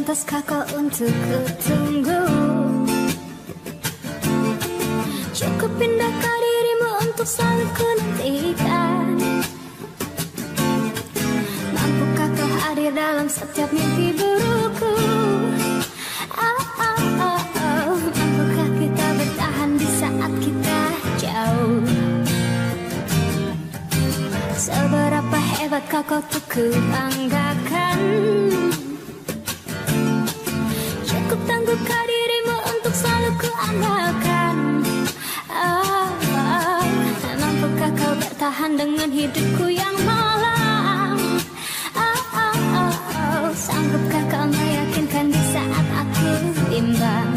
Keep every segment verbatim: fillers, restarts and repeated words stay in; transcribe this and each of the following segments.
pantaskah kau untuk kutunggu? Cukup pindahkah dirimu untuk selalu ku nantikan? Mampukah kau hadir dalam setiap mimpi burukku? Oh, oh, oh, oh. Mampukah kita bertahan di saat kita jauh? Seberapa hebatkah kau tuh ku banggakan? Cukup tangguhkah dirimu untuk selalu ku andalkan? Oh, oh. Mampukah kau bertahan dengan hidupku yang malang? Oh, oh, oh, oh. Sanggupkah kau meyakinkan di saat aku bimbang?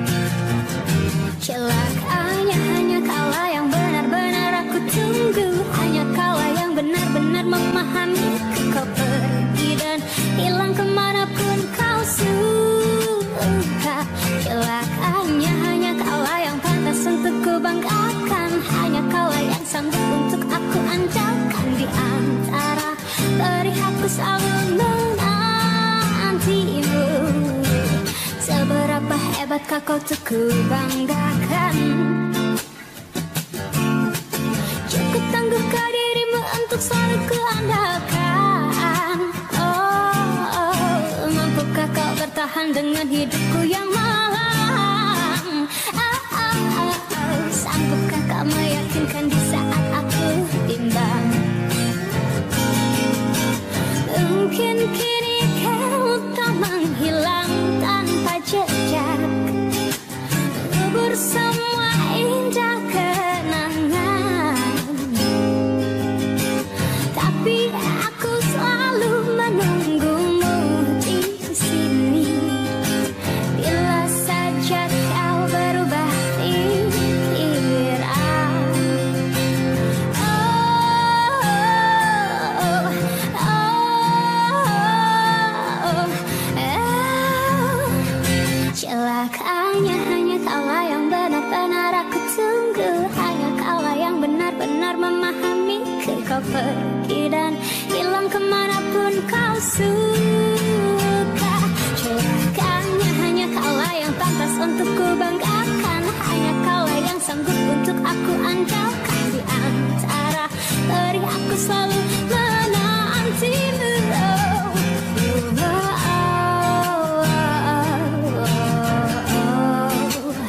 Celakanya hanya kaulah yang benar-benar aku tunggu. Hanya kaulah yang benar-benar memahami. Kau pergi dan hilang kemanapun kau suka. Celakanya hanya kaulah yang pantas untuk ku banggakan. Hanya kaulah yang sanggup untuk aku andalkan. Di antara perih aku selalu menantimu. Seberapa hebatkah kau tuh ku banggakan? Cukup tangguhkah dirimu untuk selalu ku andalkan? Oh, oh, mampukah kau bertahan dengan hidupku yang malang? Oh, oh, oh, oh. Sanggupkah kau meyakinkan di saat aku bimbang? Mungkin kini kau tak menghilang tanpa jejak, kubur semua indah kenangan. Tapi aku selalu menunggumu di sini. Bila saja kau berubah pikiran. Oh, oh, oh, oh, oh. Celakanya hanya kaulah yang benar-benar aku tunggu. Hanya kaulah yang benar-benar memahami. Kau pergi dan hilang kemanapun kau suka. Celakanya hanya kaulah yang pantas untuk ku banggakan. Hanya kaulah yang sanggup untuk aku andalkan. Di antara perih aku selalu menantimu. Oh, oh, oh, oh, oh.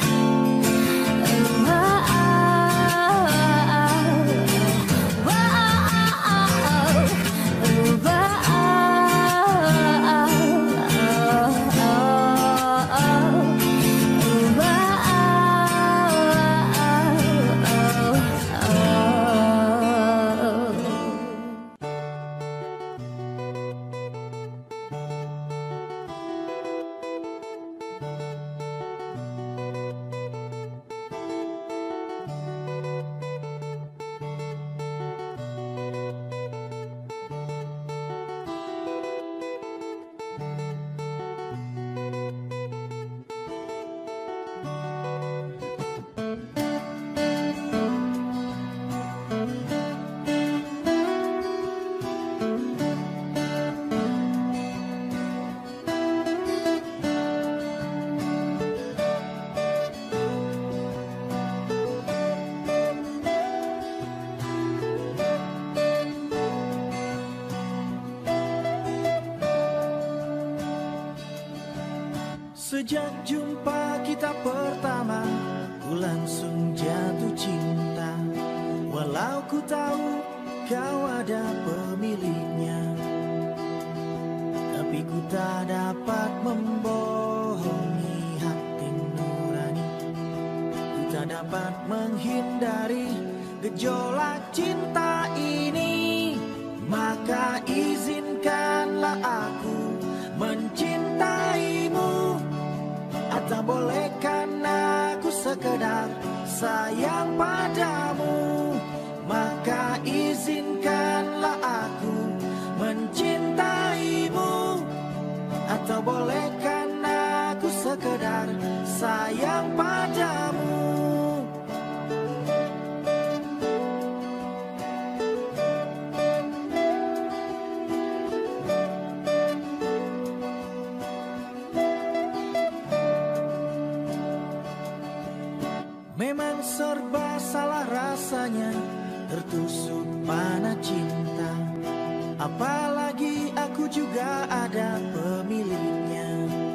Sejak jumpa kita pertama, ku langsung jatuh cinta. Walau ku tahu kau ada pemiliknya, tapi ku tak dapat membohongi hati nurani. Ku tak dapat menghindari gejolak cinta ini. Maka izinkanlah aku mencintaimu. Atau bolehkan aku sekedar sayang padamu. Maka izinkanlah aku mencintaimu. Atau bolehkan aku sekedar sayang padamu. serba salah rasanya, tertusuk panah cinta. Apalagi aku juga ada pemiliknya.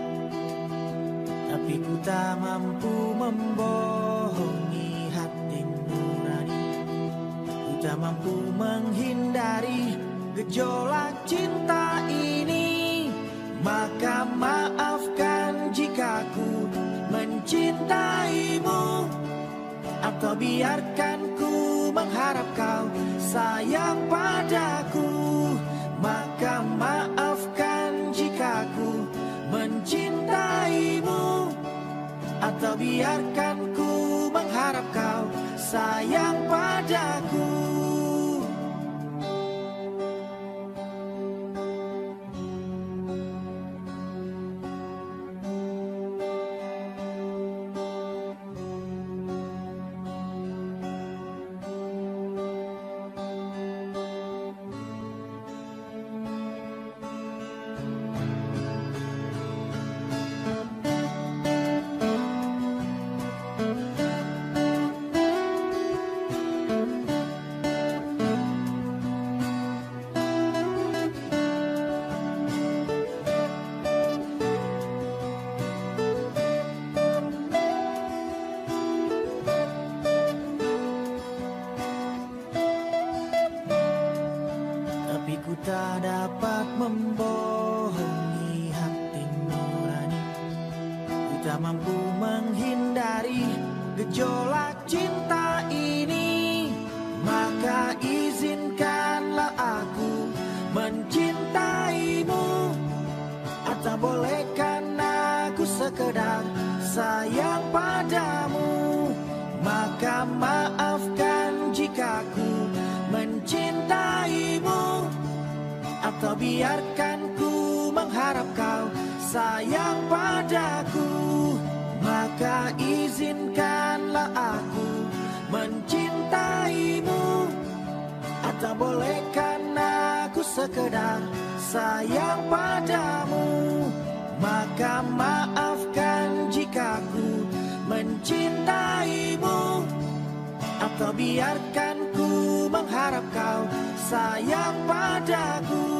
Tapi ku tak mampu membohongi hati nurani. Ku tak mampu menghindari gejolak cinta ini. Maka maafkan jika ku mencintaimu, atau biarkan ku mengharap kau sayang padaku. Maka maafkan jika ku mencintaimu, atau biarkan ku mengharap kau sayang padaku. Tak dapat membohongi hati nurani. Ku tak mampu menghindari gejolak cinta ini. Maka izinkanlah aku mencintaimu, atau bolehkan aku sekedar sayang padamu. Maka maafkan jika ku mencintaimu, atau biarkan ku mengharap kau sayang padaku. Maka izinkanlah aku mencintaimu, atau bolehkan aku sekedar sayang padamu. Maka maafkan jika ku mencintaimu, atau biarkan ku mengharap kau sayang padaku.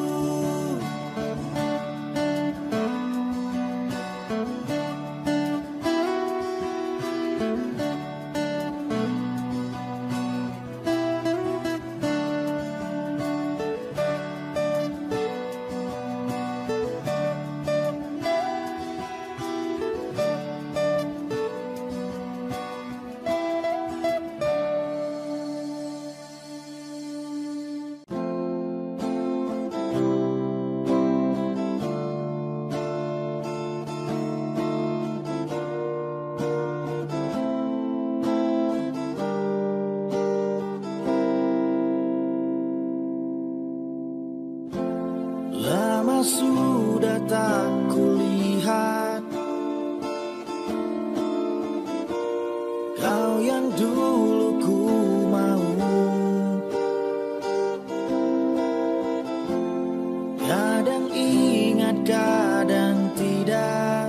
Lama sudah tak kulihat kau yang dulu ku mau. Kadang ingat, kadang tidak.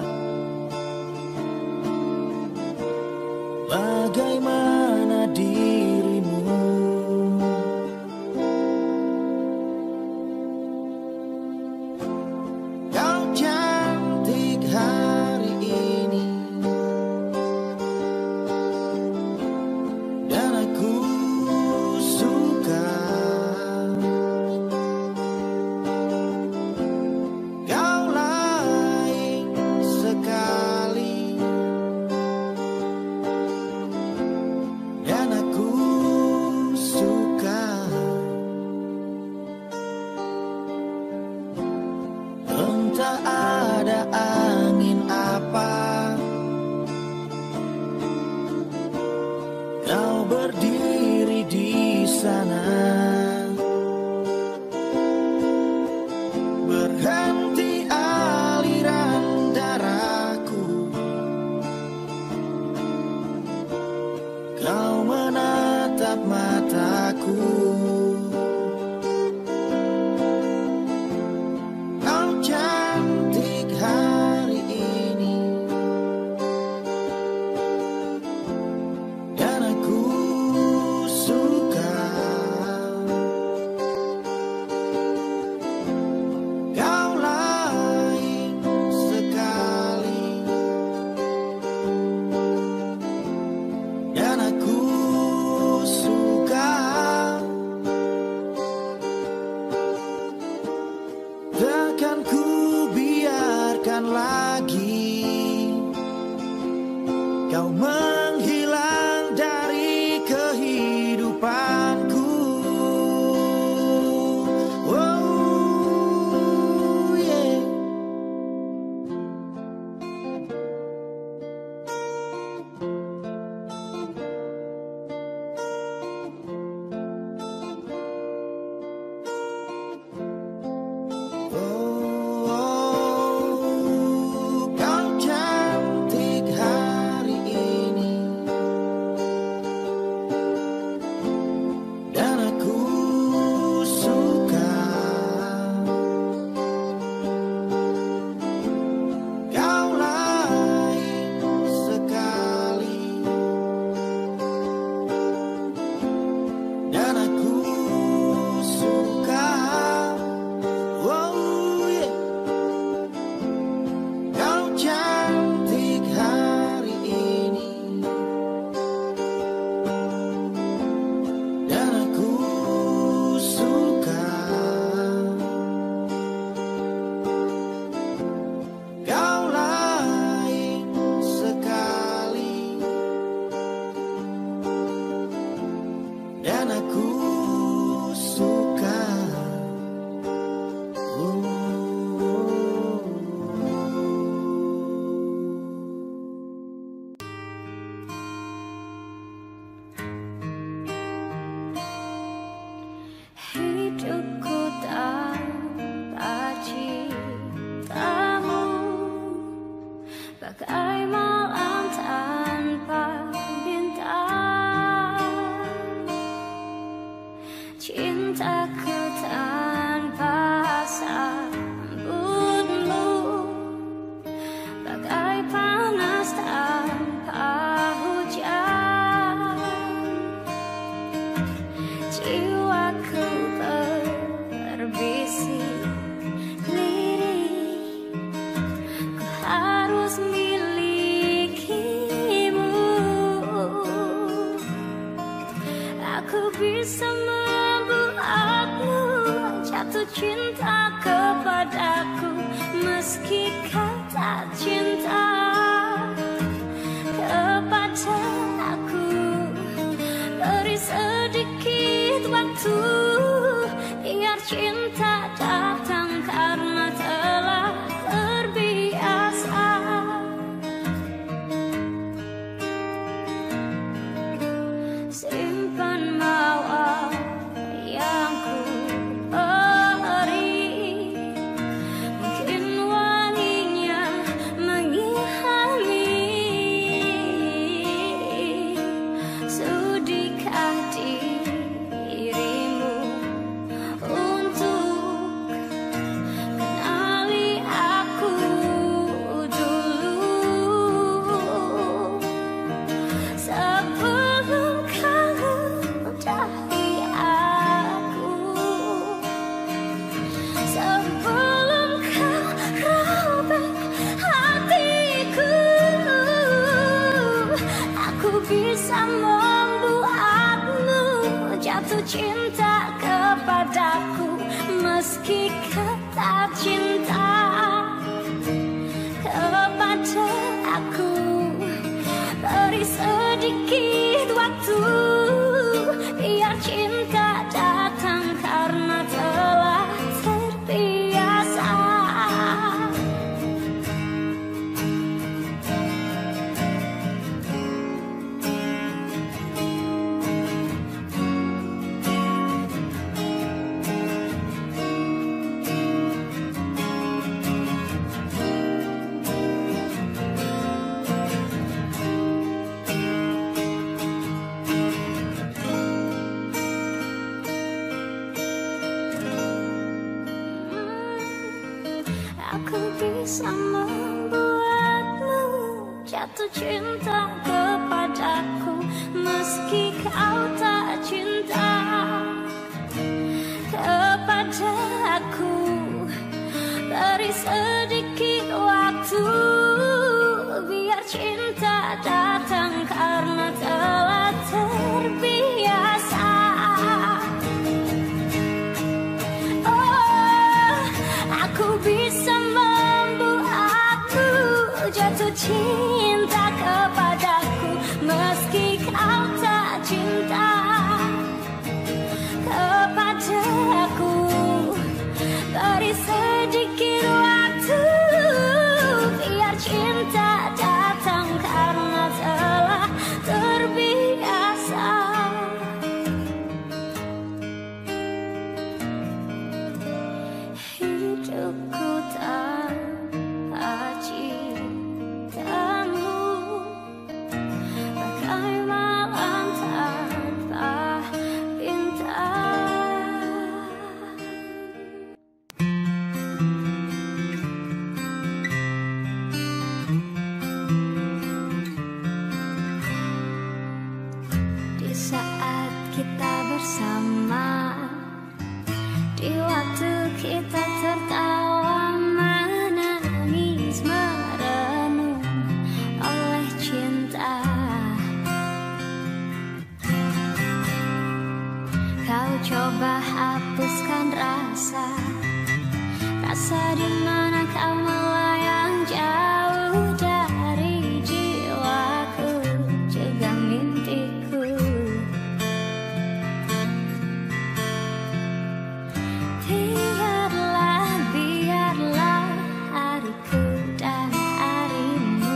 Bagaimana dirimu? Tak ada angin apa, kau berdiri di sana. Berhenti aliran darahku, kau menatap mataku. Kau cantik kau menghilang dari kehidupanku. Oh yeah. Hidupku tanpa cintamu bagai malam tanpa bintang. Cintaku tanpa sambutmu bagai panas tanpa hujan. Jiwaku berbisik lirih, ku harus milikimu. Aku bisa membuatmu jatuh cinta kepadaku, meski kau tak cinta kepada aku. Beri sedikit waktu, biar cinta datang karena telah terbiasa. Simpan mawar yang ku beri, mungkin wanginya mengilhami. Sudikah dirimu untuk kenali aku dulu, sebelum kau udahi aku, sebelum kau robek hatiku. Aku bisa membuatmu jatuh cinta kepadaku, meski kau tak cinta kepada aku. Beri sedikit waktu, biar cinta datang karena telah terbiasa. Aku bisa membuatmu jatuh cinta kepadaku, meski kau tak cinta kepada aku. Beri sedikit waktu, biar cinta datang karena telah terbiasa. Oh, aku bisa membuatmu jatuh cinta kepadaku, rinduku tanpa cintamu, bagai malam tanpa bintang. Di saat kita bersama, di waktu kita tertawa, menangis, merenung oleh cinta. Kau coba hapuskan rasa, rasa di mana kau melayang jauh dari jiwaku, juga mimpiku. Biarlah, biarlah hariku dan harimu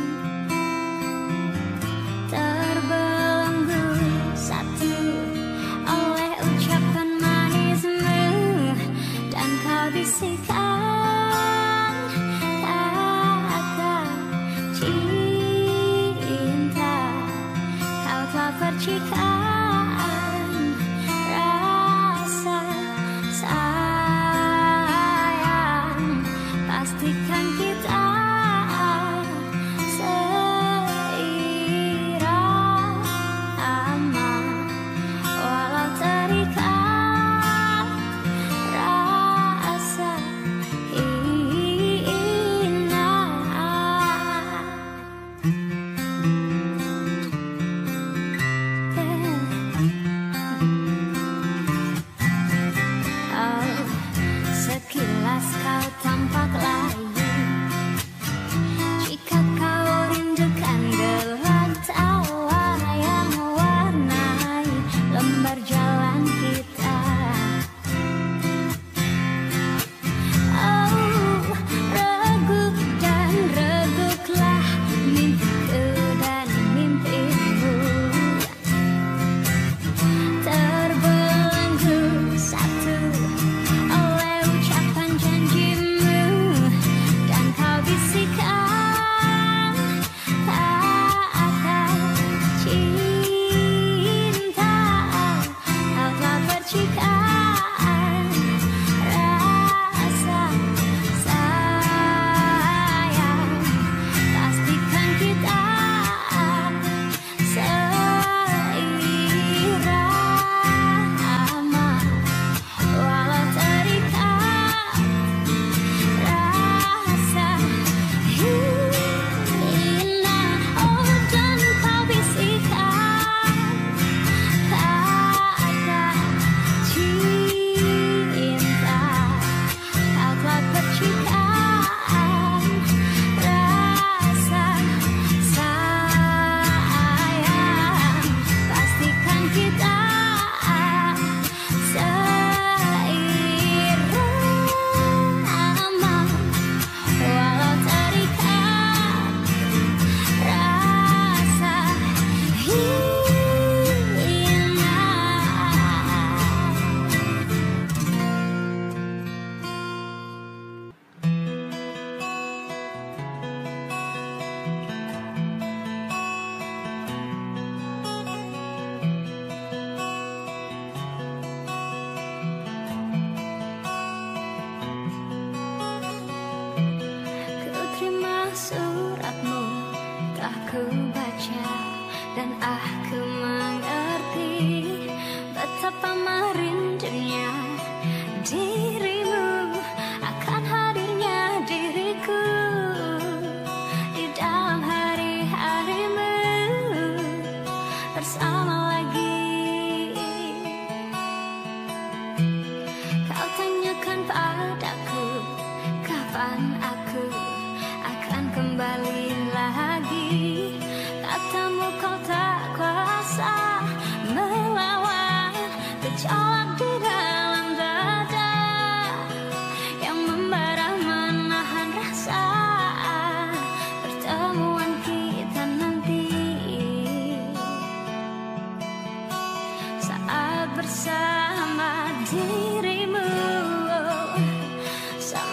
terbelenggu satu oleh ucapan manismu, dan kau bisikan kata cinta. Kau telah percikan rasa sayang, pastikan kita seirama, walau terikat rasa hina. Oh, sekilas kau tampak lain, jika kau rindukan gelak tawa yang mewarnai lembar jalan kita. Oh, reguk dan reguklah mimpiku dan mimpimu, terbelenggu satu oleh ucapan janjimu, dan kau bisikan kata cinta. Kau telah percikan rasa sayang, pastikan kita seirama, walau terikat rasa hina. Oh, dan kau bisikan kata cinta. Kau telah percikan rasa sayang, pastikan kita seirama, walau terikat rasa hina. Ku terima suratmu, telah ku baca, dan aku mengerti betapa merindunya dirimu, akan hadirnya diriku di dalam hari-harimu bersama lagi. Kau tanyakan padaku kapan aku akan kembali lagi. Katamu kau tak kuasa melawan gejolak di dalam dada yang membara menahan rasa pertemuan kita nanti. Saat bersama dirimu,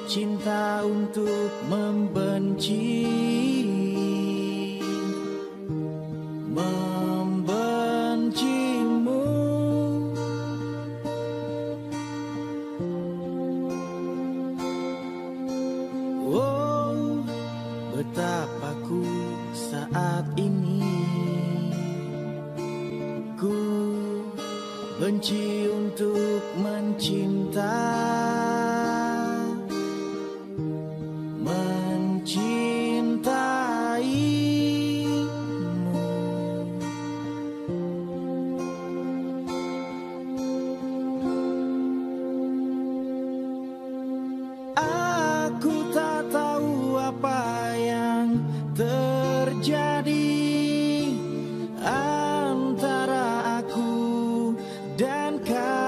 cinta untuk membenci, membencimu. Oh, betapa ku saat ini ku benci untuk mencinta, mencintaimu. Aku tak tahu apa yang terjadi antara aku dan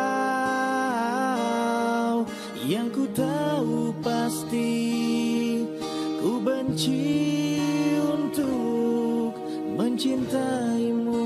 kau. Yang ku tahu pasti ku benci untuk mencintaimu.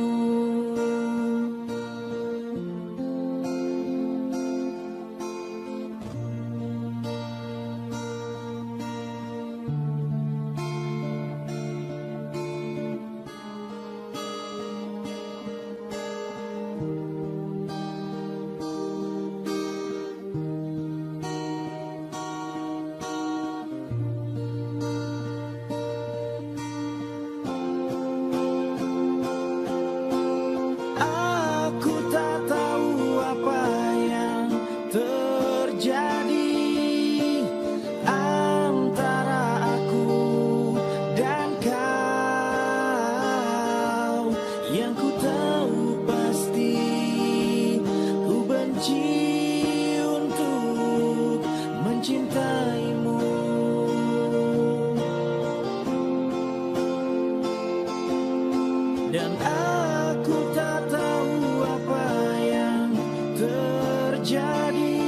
Dan aku tak tahu apa yang terjadi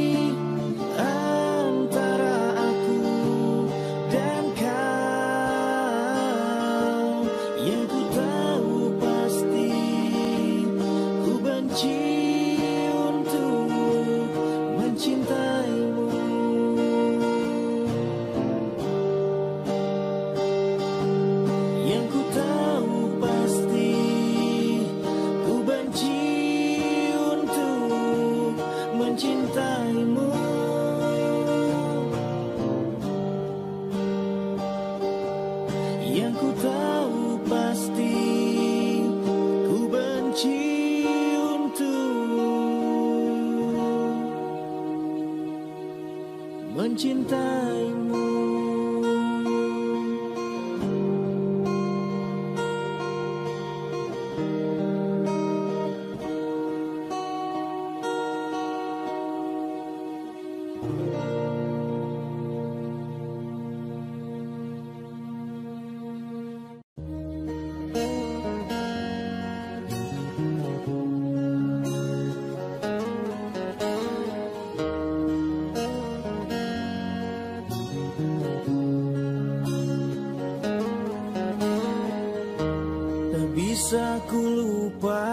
antara aku dan kau. Yang ku tahu pasti ku benci untuk mencintaimu. Yang ku tahu pasti ku benci untuk mencintaimu. Yang ku tahu pasti ku benci untuk mencintaimu. Bisa ku lupa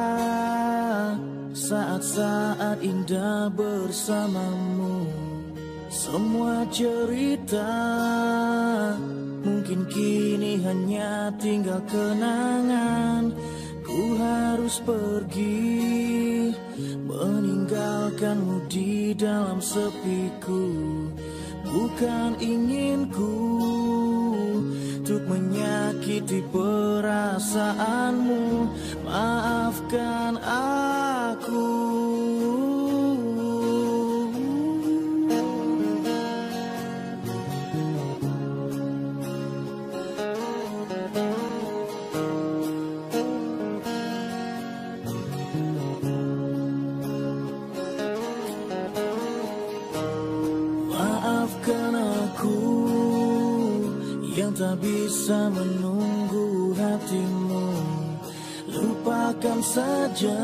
saat-saat indah bersamamu. Semua cerita mungkin kini hanya tinggal kenangan. Ku harus pergi meninggalkanmu di dalam sepiku. Bukan inginku untuk menyakiti perasaanmu. Maafkan aku. Maafkan aku yang tak bisa menunggu hatimu. Lupakan saja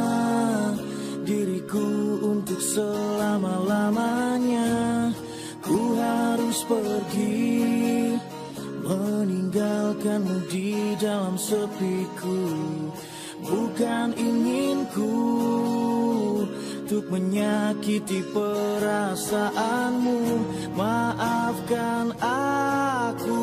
diriku untuk selama-lamanya. Ku harus pergi meninggalkanmu di dalam sepiku. Bukan inginku untuk menyakiti perasaanmu. Maafkan aku.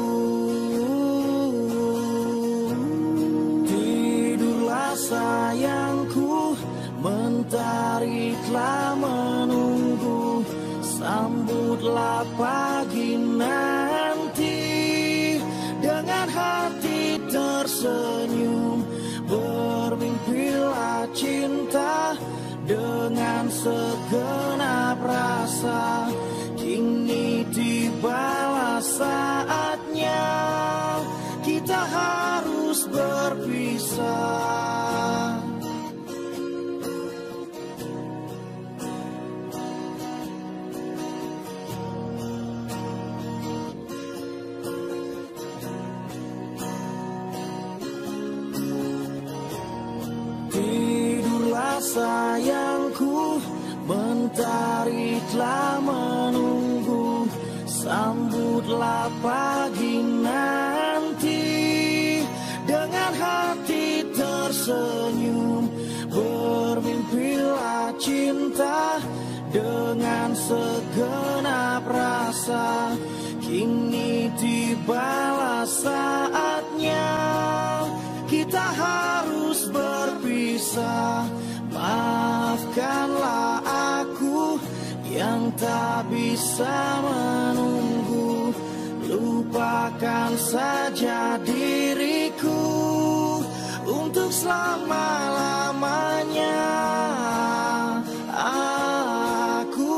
Tidurlah sayangku, mentari telah menunggu. Sambutlah pagi nanti dengan hati tersenyum. Bermimpilah cinta dengan segenap rasa. Kini tibalah saatnya kita harus berpisah. Tidurlah sayangku, mentari telah menunggu. Sambutlah pagi nanti dengan hati tersenyum. Bermimpilah cinta dengan segenap rasa. Kini tibalah saatnya kita harus berpisah. Maafkanlah aku yang tak bisa menunggu. Lupakan saja diriku untuk selama-lamanya. Aku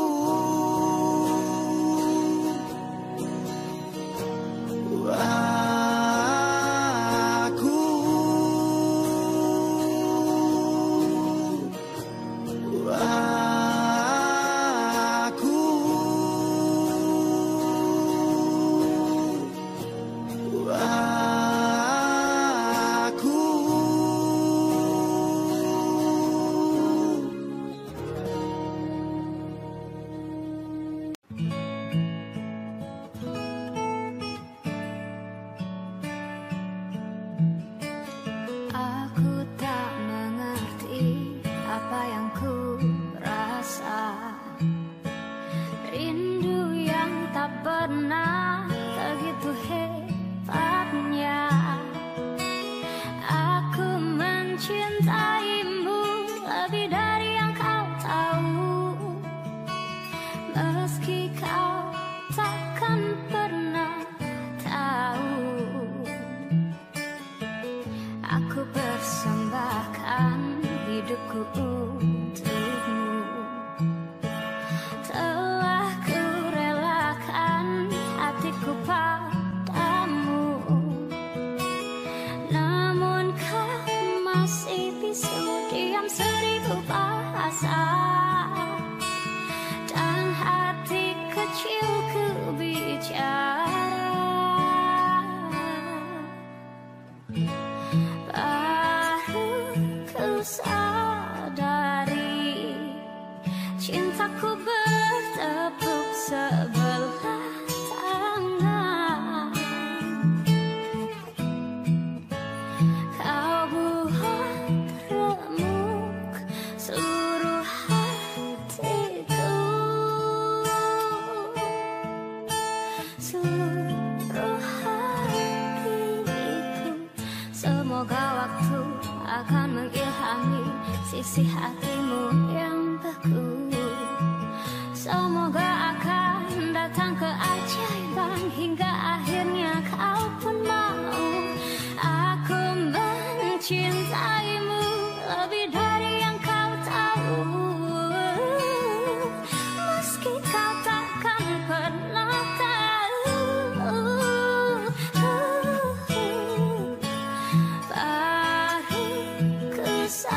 sisi hatimu yang beku. Semoga akan datang keajaiban hingga akhirnya kau pun mau. Aku mencintaimu lebih dari yang kau tahu. Meski kau takkan pernah tahu, baru ku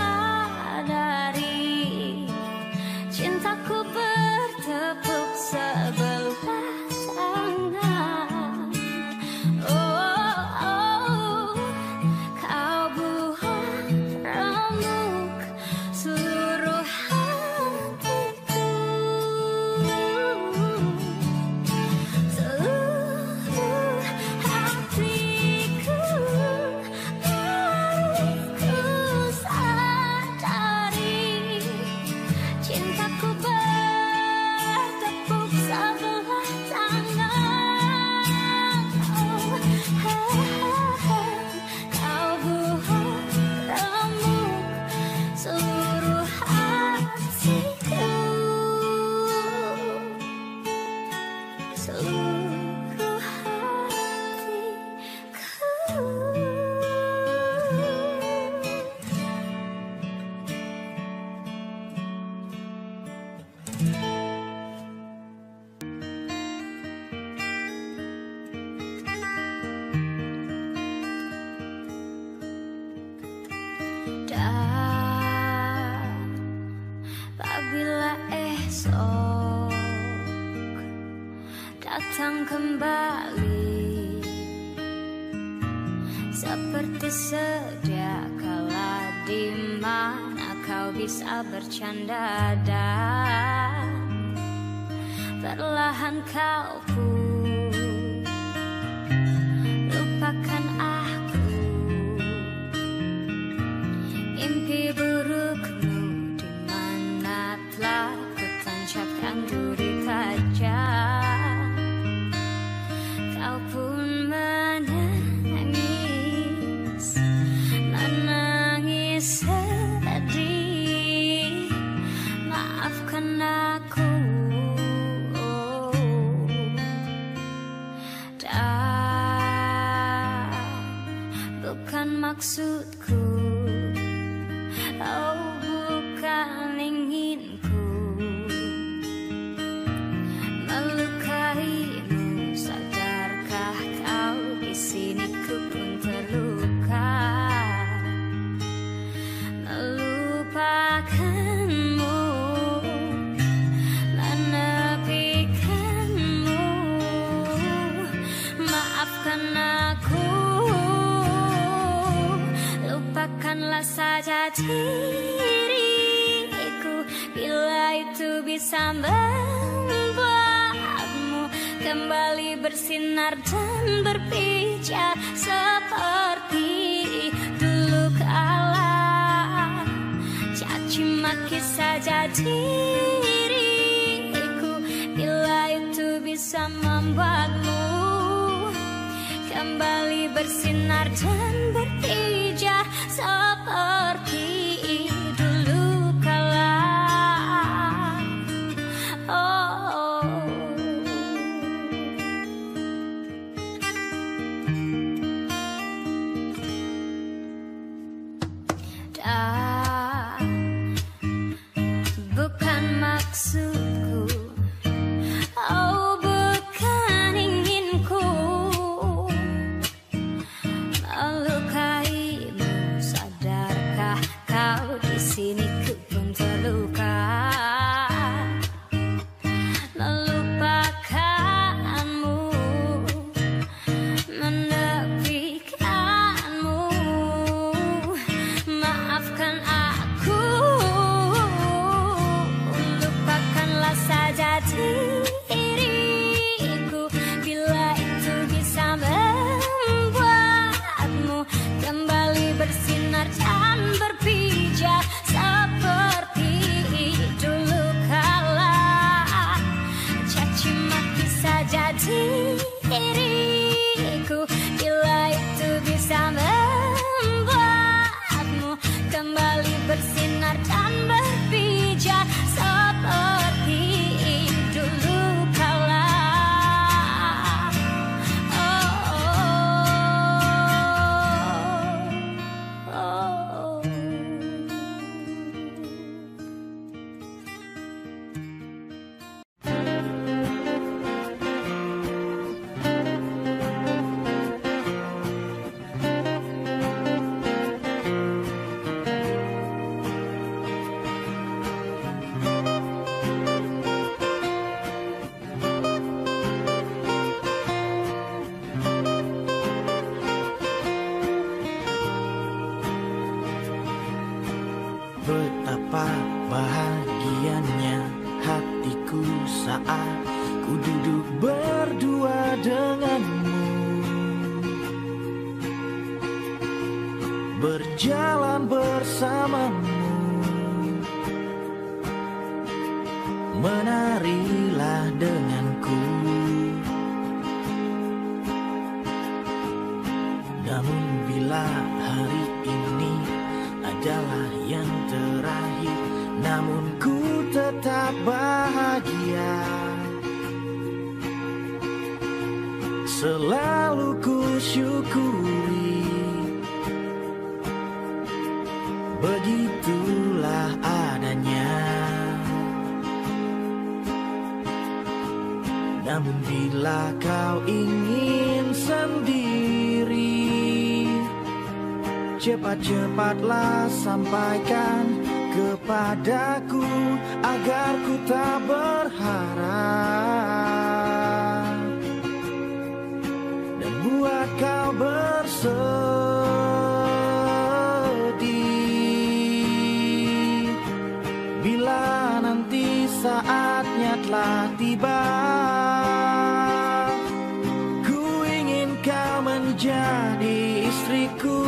sadari cintaku bertepuk sebelah tangan. Oh, oh, kau buat remuk seluruh hatiku, seluruh hatiku. Baru ku sadari cinta seluruh hatiku. Dan apabila esok datang kembali seperti sedia kala, di mana kau bisa bercanda dan perlahan kau pun lupakan aku. Mimpi burukmu di mana telah kutancapkan duri tajam, kau pun menangis, menangis sedih. Maafkan aku, dan bukan maksudku, oh bukan inginku melukaimu. Sadarkah kau di sini ku pun terluka, melupakanmu, menepikanmu. Maafkan aku, lupakanlah saja diriku, bila itu bisa membuatmu kembali bersinar dan berpijar seperti dulu kala. Caci maki saja diriku, bila itu bisa membuatmu kembali bersinar dan berpijar seperti dulu kala. Oh, dan bukan maksudku, oh bukan inginku melukaimu. Sadarkah kau di sini ku pun terluka, melupakanmu, menepikanmu. Maafkan aku, lupakanlah saja diriku, bila itu bisa membuatmu kembali bersinar dan berpijar seperti dulu kala. Caci maki saja diriku, bila itu bisa membuatmu kembali bersinar dan berpijar seperti dulu kala. Oh, oh, oh. Betapa bahagianya hatiku saat ku duduk berdua denganmu, berjalan bersamamu. Menarilah denganku, namun bila hari ini adalah yang terakhir, namun ku tetap bahagia. selalu ku syukuri. Begitulah adanya. Namun bila kau ingin sendiri, cepat-cepatlah sampaikan kepadaku agar ku tak berharap dan buat kau bersedih. Bila nanti saatnya telah tiba, ku ingin kau menjadi istriku,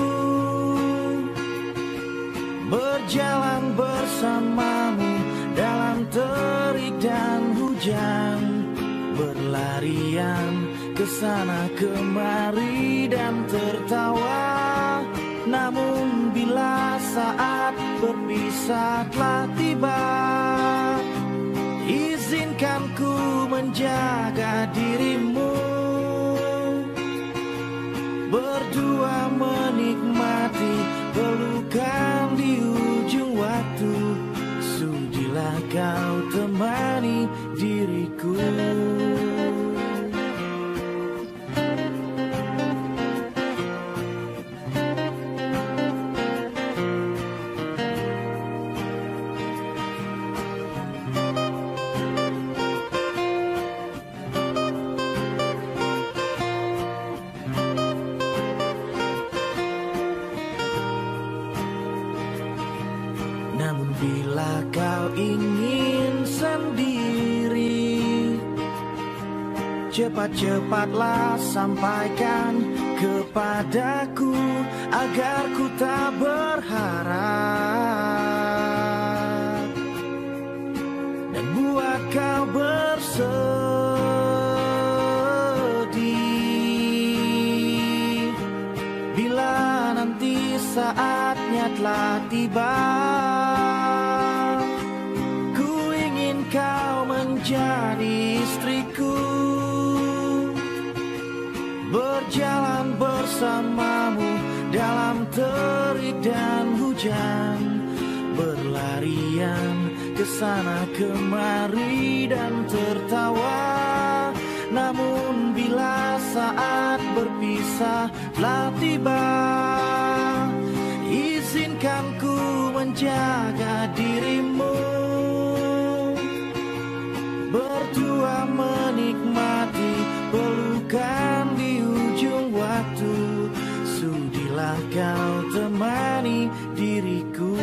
berjalan bersamamu dalam terik dan hujan, berlarian kesana kemari dan tertawa. Namun bila saat berpisah telah tiba, izinkan ku menjaga dirimu, berdua menikmati pelukan di ujung waktu. Sudilah kau temani diriku. Namun bila kau ingin sendiri, cepat-cepatlah sampaikan kepadaku agar ku tak berharap dan buat kau bersedih. Bila nanti saatnya telah tiba, kau menjadi istriku, berjalan bersamamu dalam terik dan hujan, berlarian kesana kemari dan tertawa. Namun bila saat berpisah telah tiba, izinkan ku menjaga dirimu, berdua menikmati pelukan di ujung waktu. Sudilah kau temani diriku.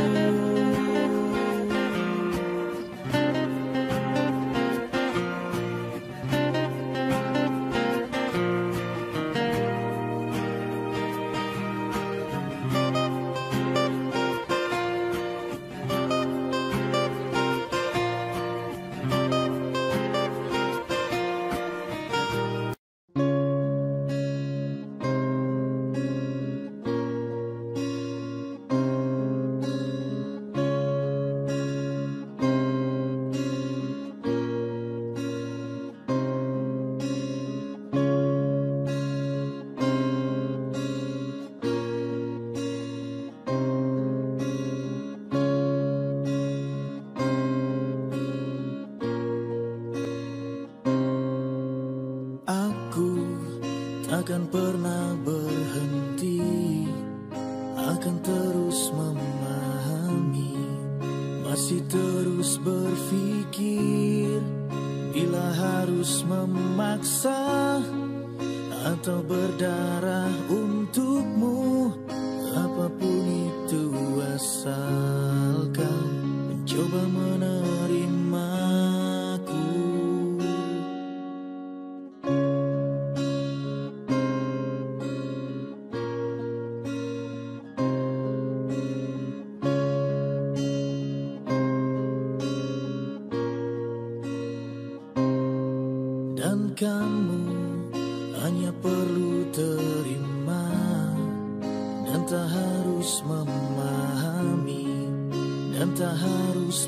Takkan pernah berhenti, akan terus memahami, masih terus berpikir. Bila harus memaksa atau berdarah untukmu, apapun itu asalkan mencoba menerimaku. Dan kamu hanya perlu terima dan tak harus memahami dan tak harus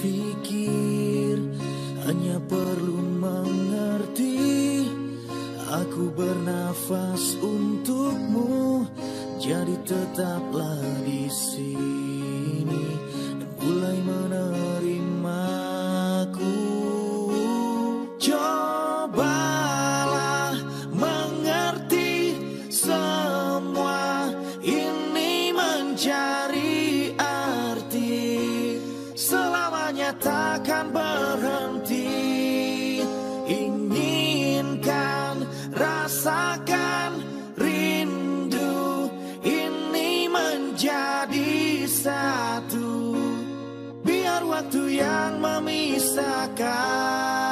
berpikir, hanya perlu mengerti Aku bernafas untukmu, jadi tetaplah di sini dan mulai menerimaku. Cobalah mengerti semua ini mencari arti, selamanya takkan berhenti. Inginkan, rasakan, rindu ini menjadi satu, biar waktu yang memisahkan.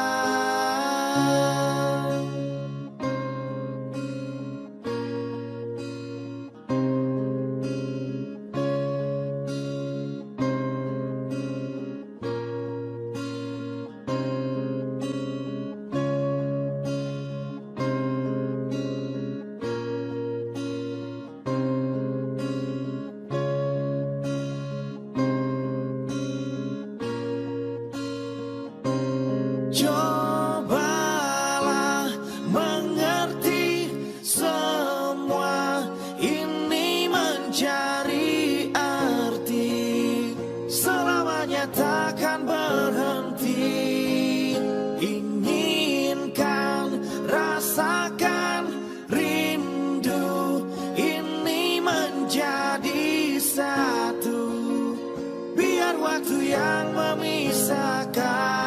Cobalah mengerti semua ini mencari arti, selamanya takkan berhenti. Inginkan, rasakan, rindu ini menjadi satu, biar waktu yang memisahkan.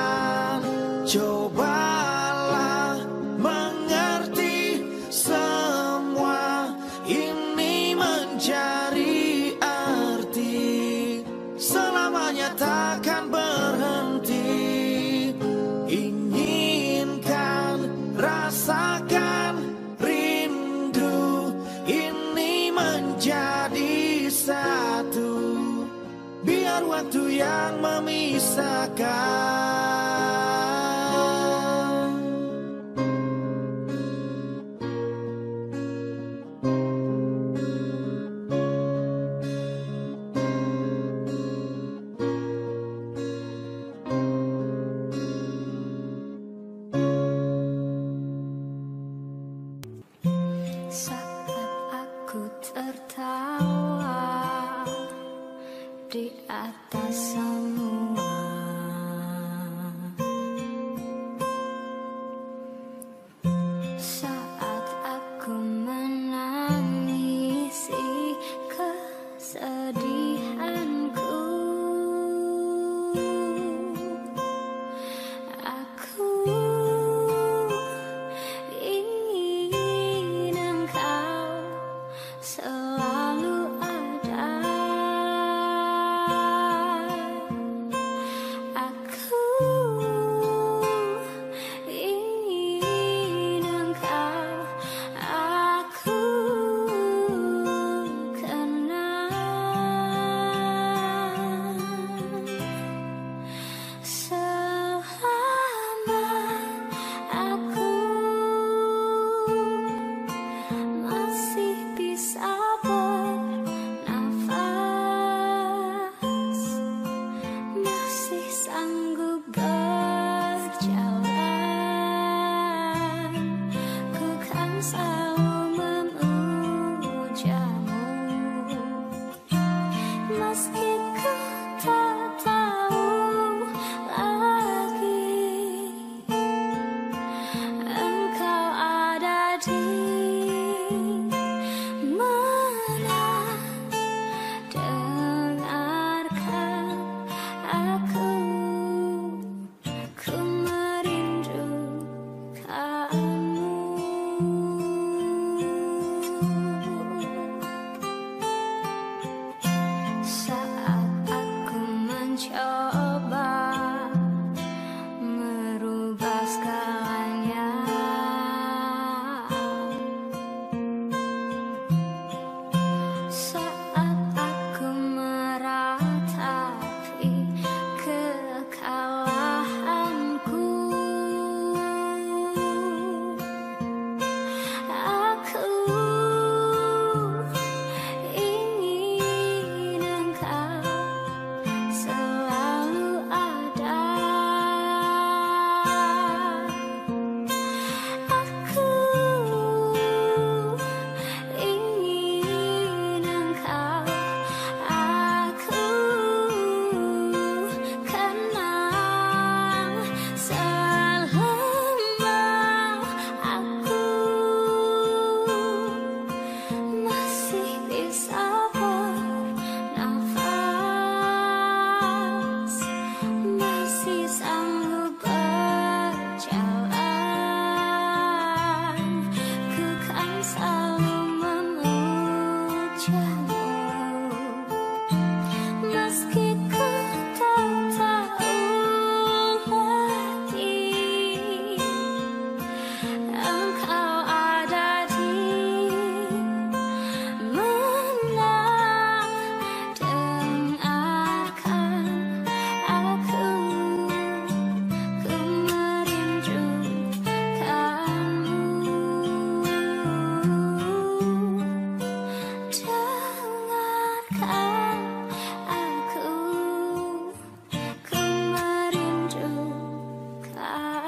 Cobalah mengerti semua ini mencari arti, selamanya takkan berhenti. Inginkan, rasakan, rindu ini menjadi satu, biar waktu yang memisahkan. Saat aku tertawa di atas semua, saat aku menangisi kesedihanku, aku ingin engkau selalu ada. Aku ingin engkau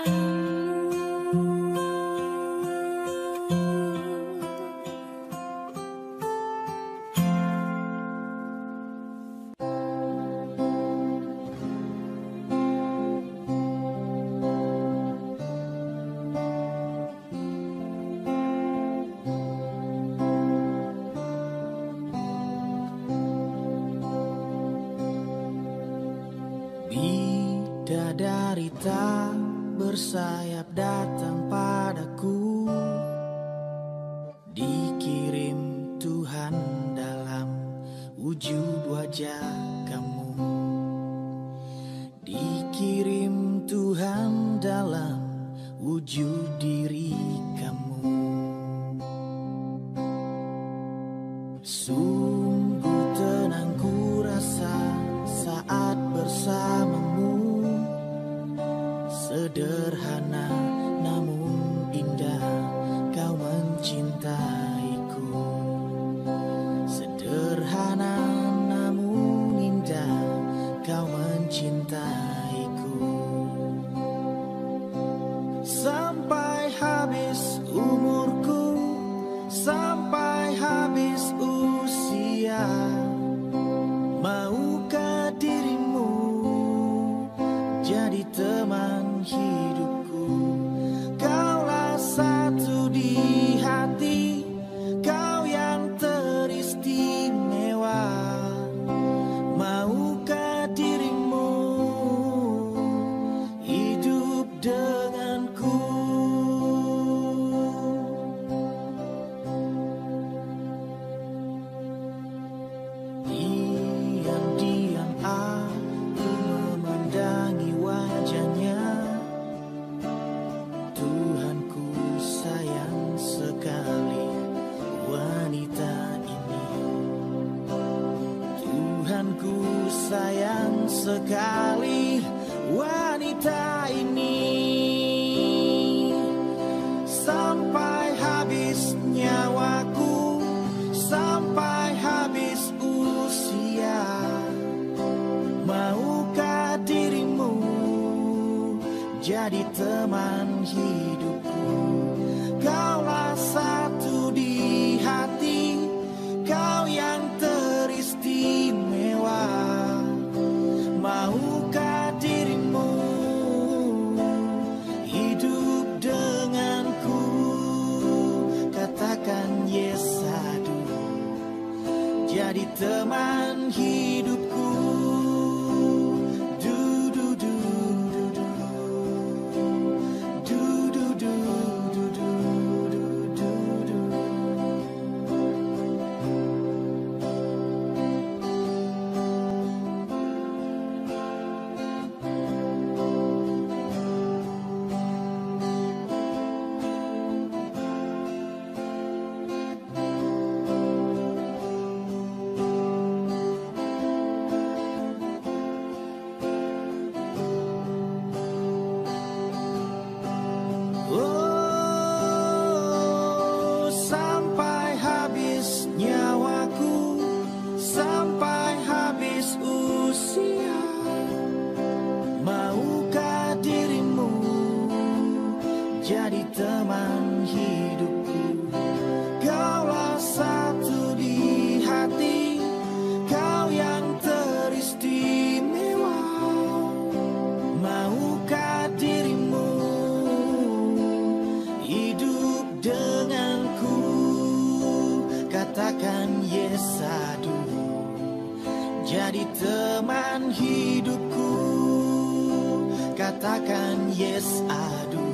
Bidadari tak bersayap datang padaku, dikirim Tuhan dalam wujud wajah kamu, dikirim Tuhan dalam wujud diri kamu. Sungguh tenang ku rasa saat bersamamu, sederhana namun indah kau mencintaiku, sederhana namun indah kau mencintaiku. Sampai habis umurku, sampai habis usia, maukah dirimu jadi teman hidupku? Kaulah satu di hati, kau yang teristimewa. Maukah dirimu hidup denganku? Diam-diam aku memandangi wajahnya. Tuhanku sayang sekali wanita ini. Tuhanku sayang sekali wanita ini. Sampai habis nyawaku, sampai habis usia, maukah dirimu jadi teman hidupku? Kaulah satu di hati, kau yang teristimewa. Maukah dirimu hidup denganku? Katakan yes adu, jadi teman hidupku. Du du du du du, du du du du du du du. Oh, sampai habis nyawaku, sampai habis usia, maukah dirimu jadi teman hidupku? Kaulah satu di hati, kau yang teristimewa. Maukah dirimu hidup denganku? Katakan yes adu, jadi teman hidupku. Katakan yes adu,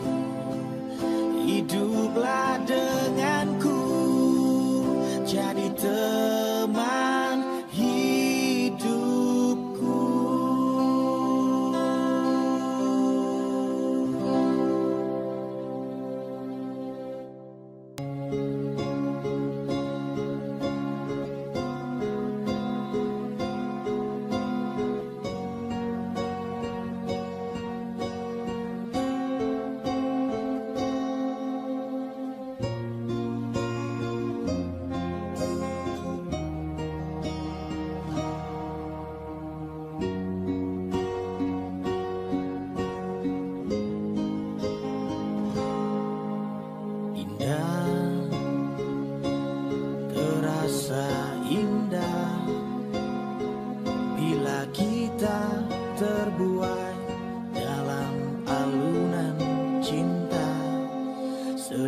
hiduplah denganku, jadi teman hidupku.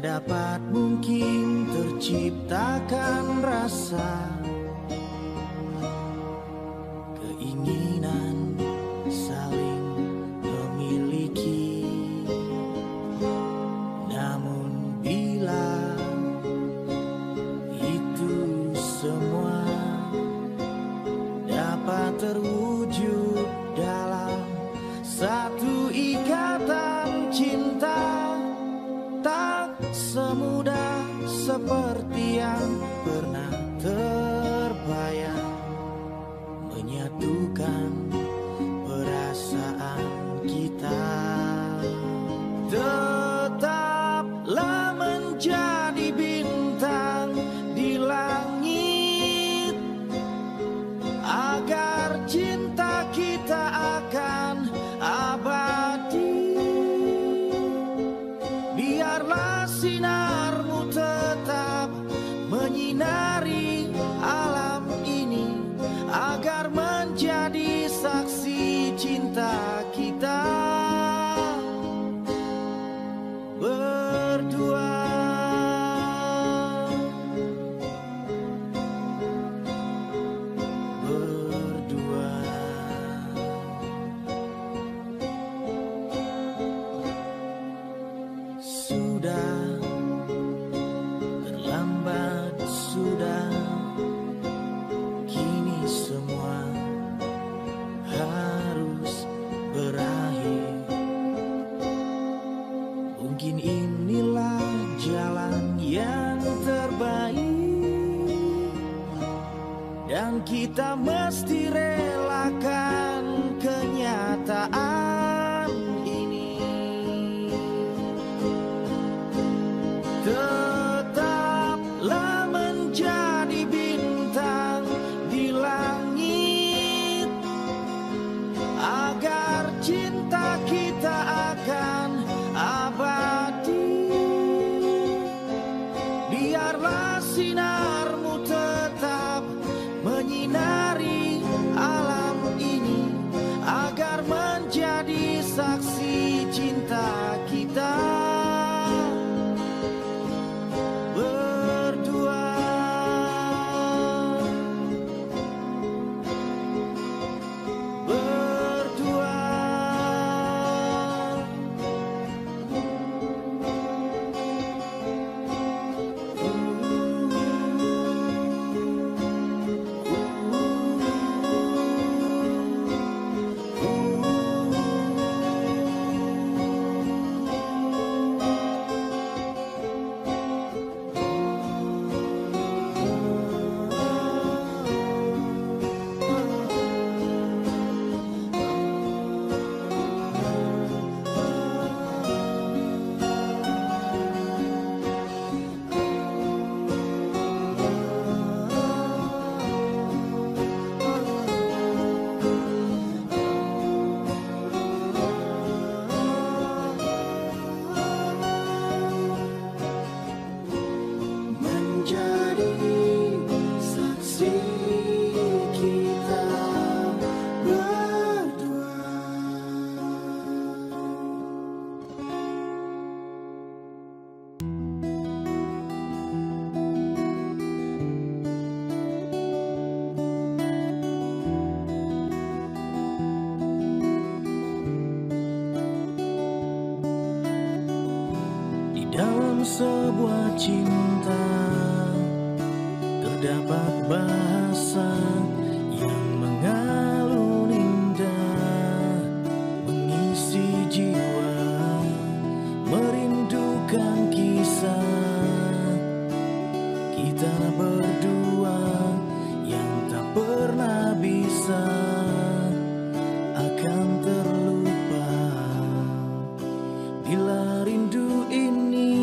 sedapat mungkin terciptakan rasa keinginan saling memiliki. Namun bila itu semua dapat terwujud dalam satu ikatan cinta, tak semudah seperti yang pernah terbayang menyatukan perasaan kita. Tetaplah menjadi bintang di langit, agar cinta kita akan abadi. Biarlah sinarmu tetap menyinari alam ini, agar menjadi saksi cinta kita berdua. Berdua. Sudah terlambat, sudah, kini semua harus berakhir. Mungkin inilah jalan yang terbaik, dan kita mesti relakan kenyataan ini. Tetaplah menjadi bintang di langit, agar cinta kita akan abadi. Biarlah sinarmu tetap menyinari alam ini, agar menjadi saksi cinta kita berdua. Berdua. Menjadi saksi kita berdua. Di dalam sebuah cinta terdapat bahasa yang mengalun indah, mengisi jiwa, merindukan kisah kita berdua yang tak pernah bisa akan terlupa. Bila rindu ini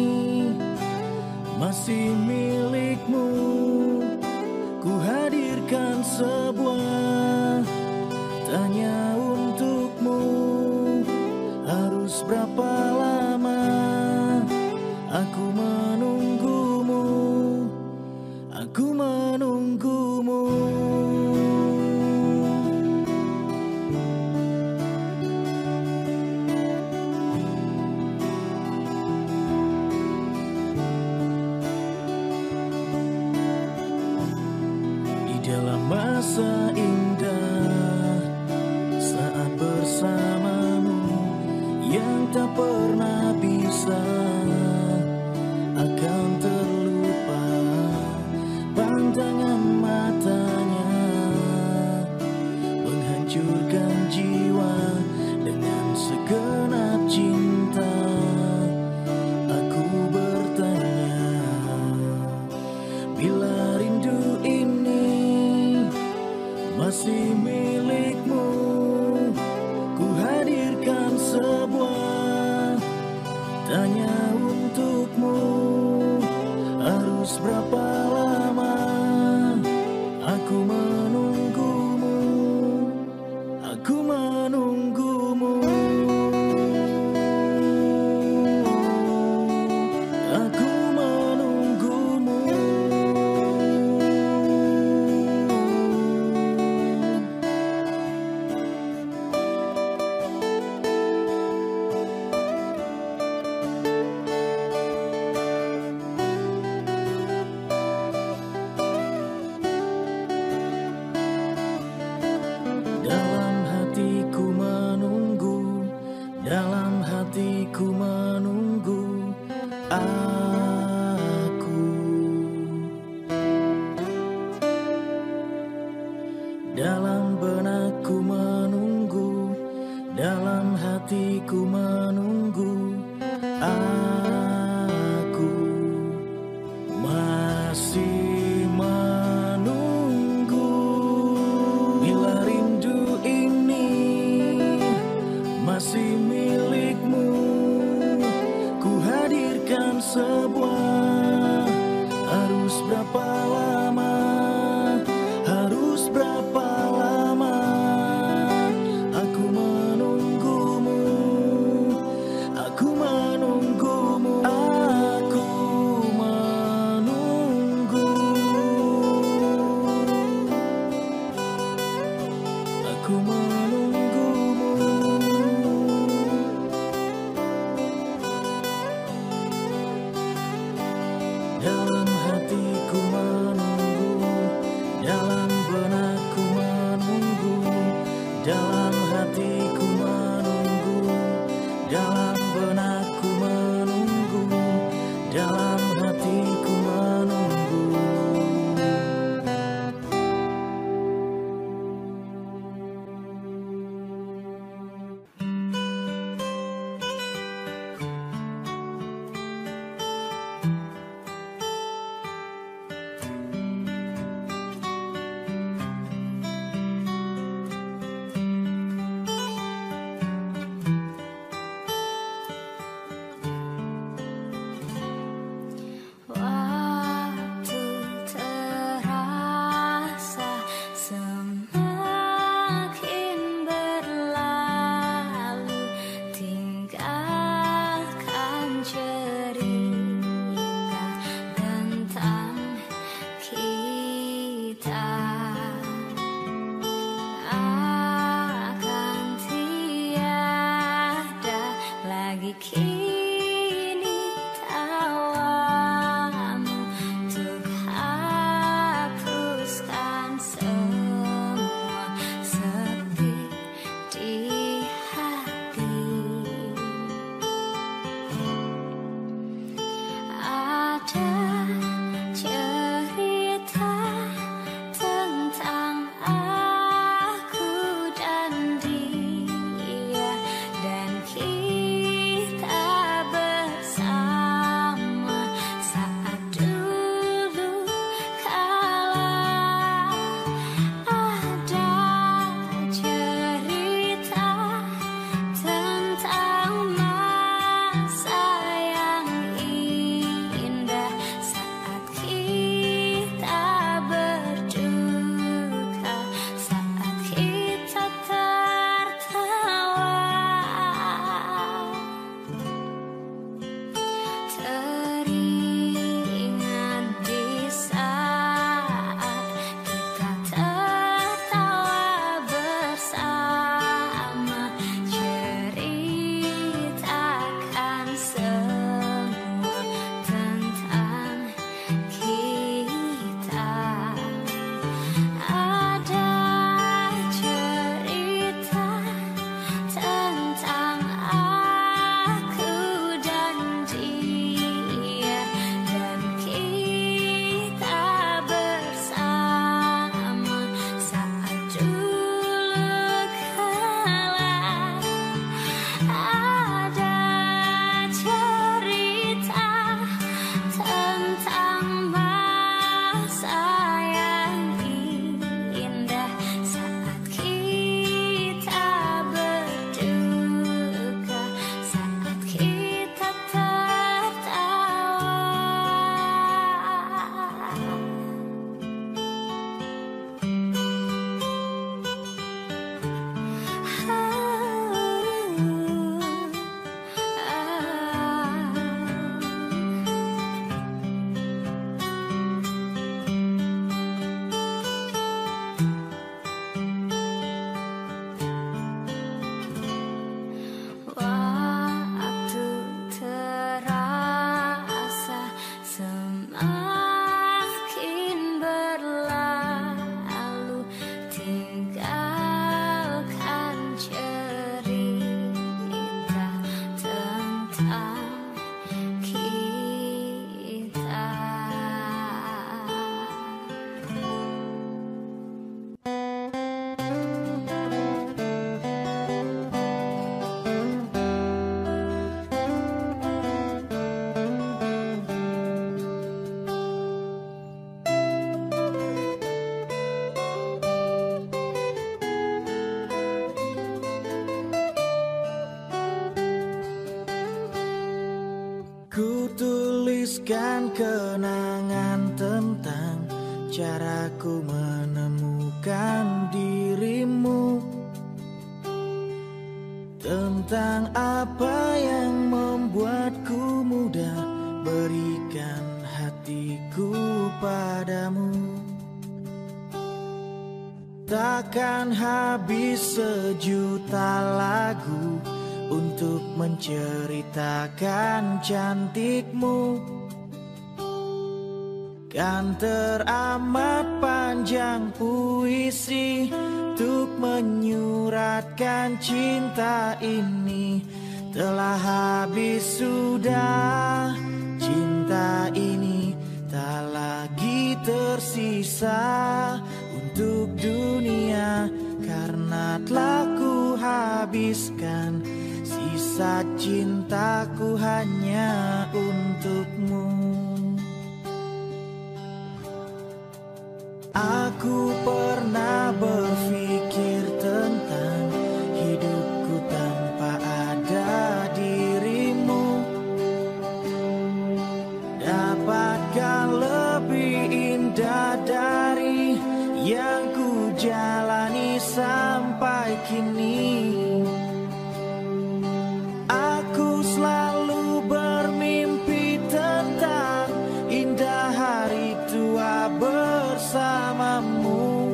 masih milikmu, ku hadirkan sebuah tanya untukmu. Harus berapa lama aku menunggumu, aku menunggumu. terasa indah saat bersamamu, yang tak pernah bisa akan terlupa. Pandangan matanya menghancurkan jiwa dengan segenap cinta. Aku bertanya, bila rindu ini masih milikmu, ku hadirkan sebuah tanya untukmu. Harus berapa lama aku menunggumu, aku menunggumu, aku menunggumu. Dalam hatiku menunggu, dalam hatiku menunggu aku. Dalam benakku menunggu, dalam hatiku menunggu aku. Masih menunggu, bila rindu ini masih milikmu, ku hadirkan sebuah. Harus berapa lama, harus berapa lama aku menunggumu, aku menunggumu, aku menunggu, aku menunggumu. Dalam hatiku menunggu, dalam benakku menunggu, dalam hatiku menunggu, dalam benakku menunggu, dalam hatiku menunggu. Waktu terasa semakin berlalu, tinggalkan cerita tentang kita. Akan tiada lagi kini tawamu untuk hapuskan semua sepi di hati. Ada cerita tentang aku dan dia, dan kita bersama saat dulu kala. Ada cerita tentang masa yang indah saat kita berduka, saat kita tertawa. Teringat di saat kita tertawa bersama, ceritakan semua tentang kita. Ada Ku tuliskan kenangan tentang caraku menemukan dirimu, tentang apa yang membuatku mudah berikan hatiku padamu. Takkan habis sejuta lagu untuk menceritakan cantikmu. Kan teramat panjang puisi untuk menyuratkan cinta ini. Telah habis sudah cinta ini, tak lagi tersisa untuk dunia, karena telah ku habiskan sisa cintaku hanya untukmu. Aku pernah berpikir tentang hidupku tanpa ada dirimu. Dapatkah lebih indah dari yang ku jalani sampai kini? Aku selalu bermimpi tentang indah hari tua bersamamu.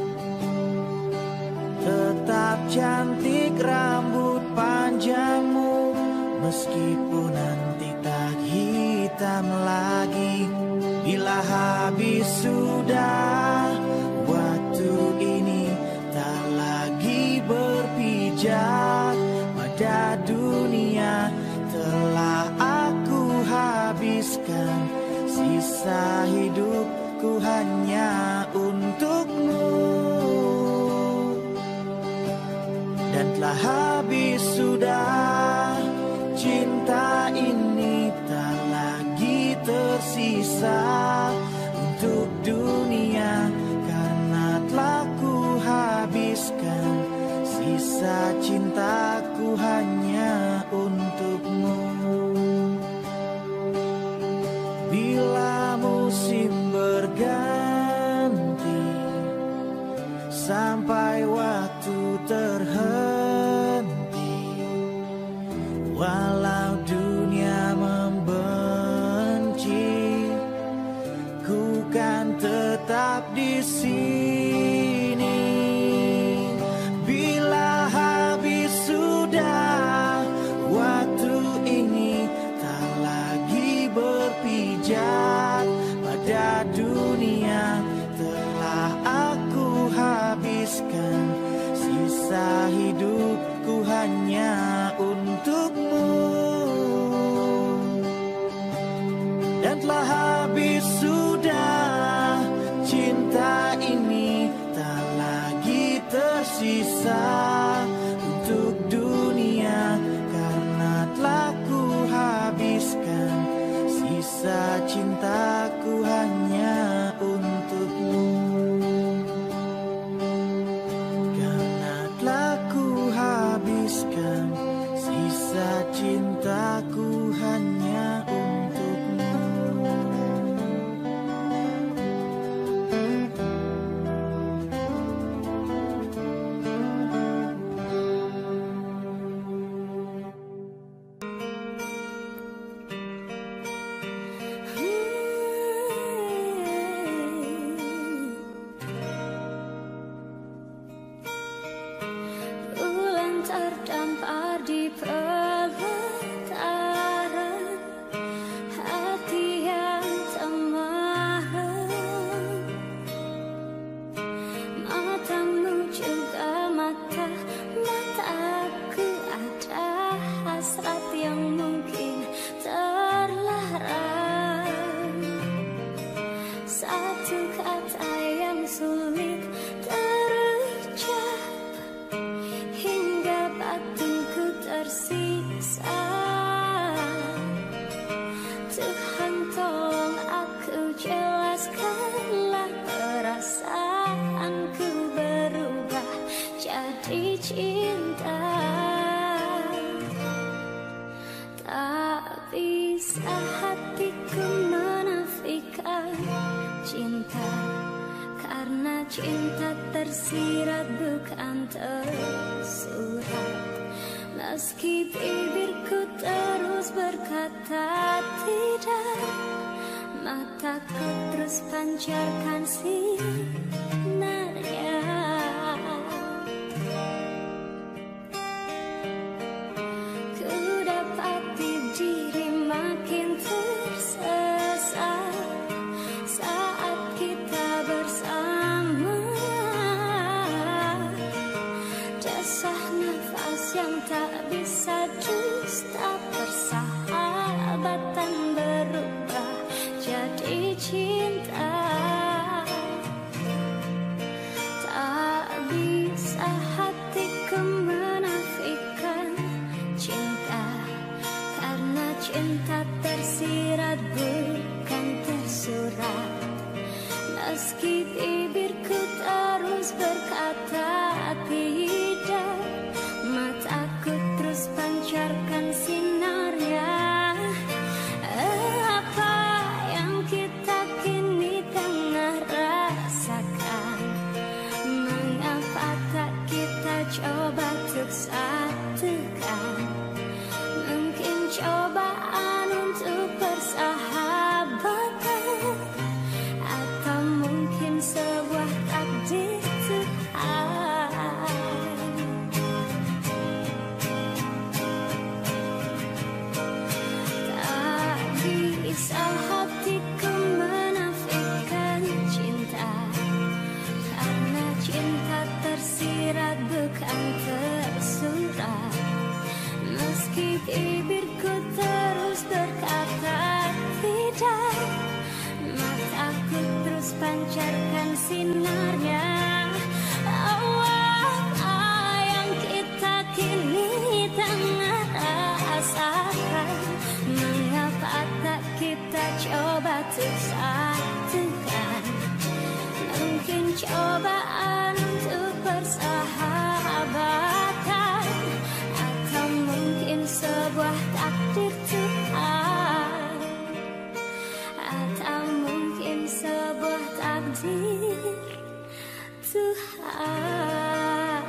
Tetap cantik rambut panjangmu, meskipun nanti tak hitam lagi. Bila habis sudah waktu ini, tak lagi berpijak pada dunia. Telah aku habiskan sisa hidupku hanya untukmu. Dan telah habis sudah cinta ini, tak lagi tersisa untuk dunia, karena telah ku habiskan sisa cintaku hanya untukmu. Bila musim berganti sampai waktu terhenti, walau dunia membenci, ku kan tetap di sini. Bila habis sudah waktu ini, tak lagi berpijak pada dunia. Telah aku habiskan sisa hidupku hanya untukmu. Dan telah habis sudah cinta ini, tak lagi tersisa untuk dunia, karena telah ku habiskan sisa cintaku hanya untukmu. Karena telah ku habiskan sisa cintaku hanya untukmu. bisa hatiku menafikan cinta, karena cinta tersirat bukan tersurat. Meski bibirku terus berkata tidak, mataku terus pancarkan sinarnya. Ku dapati diri makin tersesat saat kita bersama. Desah nafas yang tak bisa dusta, persahabatan berubah jadi cinta. Tak bisa hatiku menafikan cinta, karena cinta tersirat bukan tersurat. Meski bibirku terus berkata tidak, mataku terus pancarkan sinarnya. Apa yang kita kini tengah rasakan? Mengapa tak kita coba untuk satukan? Mungkin cobaan untuk persahabatan, atau mungkin sebuah takdir Tuhan. Tak bisa hatiku menafikan cinta, karena cinta tersirat bukan tersurat. Meski bibirku terus berkata tidak, mataku terus pancarkan sinarnya. Oh, apa yang kita kini tengah rasakan? Mengapa tak kita coba untuk satukan? Mungkin cobaan untuk persahabatan, atau mungkin sebuah takdir Tuhan, atau mungkin sebuah takdir Tuhan.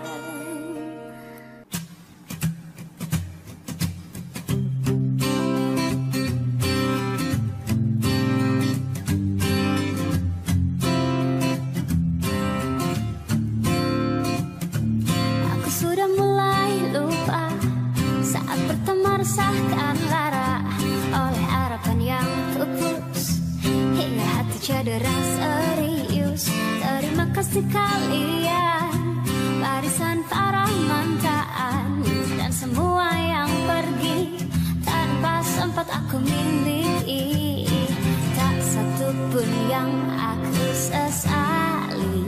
Aku sudah mulai lupa saat pertama resahkan lara oleh harapan yang pupus, hingga hati cedera serius. Terima kasih kalian, barisan para mantaan, dan semua yang pergi tanpa sempat aku miliki. Tak satu pun yang aku sesali,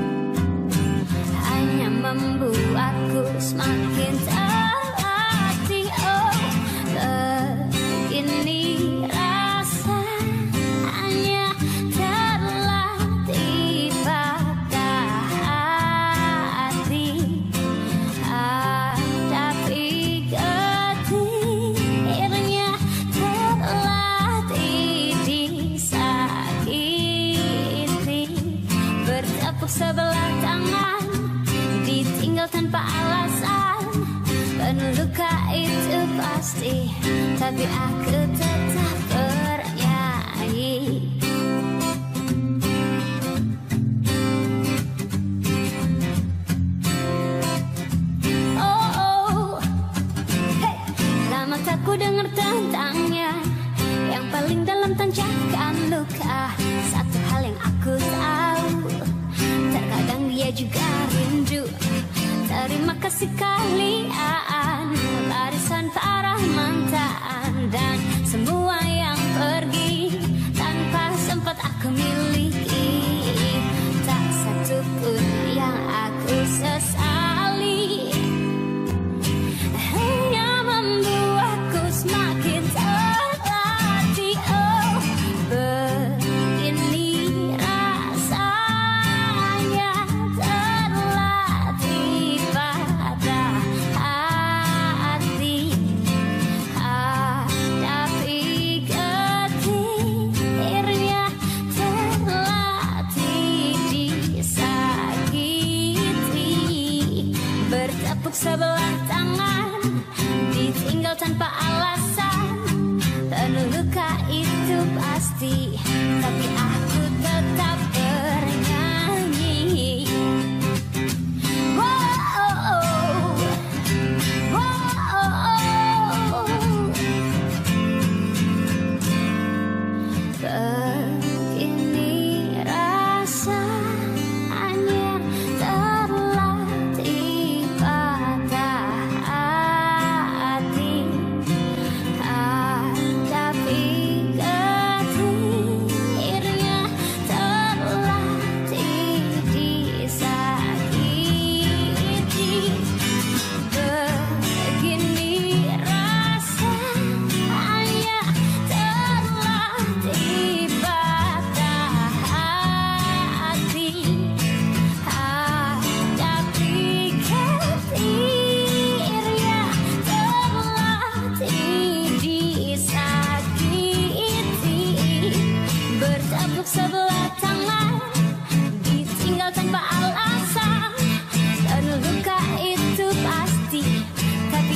hanya membuatku semakin terlatih. Oh, begini rasanya terlatih patah hati, hadapi getirnya terlatih disakiti, bertepuk sebelah tangan ditinggal tanpa alasan. Penuh luka itu pasti, tapi aku tetap bernyanyi. Oh, oh. Hey. Lama tak ku dengar tentangnya, yang paling dalam tanjakan luka. Satu hal yang aku tahu, terkadang dia juga rindu. Terima kasih kalian, barisan para mantaan, dan semua yang pergi tanpa sempat aku miliki. Tak satu pun yang aku sesali, hanya membuatku semakin terlatih. Oh, begini rasanya terlatih pada hati. sebelah tangan, ditinggal tanpa alasan. Penuh luka itu pasti, tapi aku tetap bernyanyi. Wow, wow. Begini rasanya terlatih patah hati, hadapi getirnya, terlatih disakiti. Begini rasanya terlatih patah hati, hadapi getirnya, terlatih disakiti. Bertepuk sebelah tangan, ditinggal tanpa alasan. Penuh luka itu pasti, tapi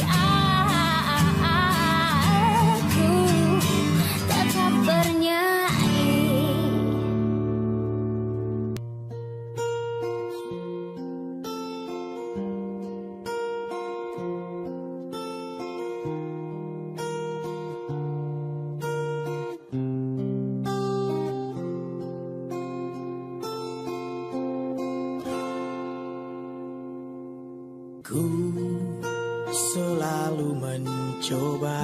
aku tetap bernyanyi. Ku selalu mencoba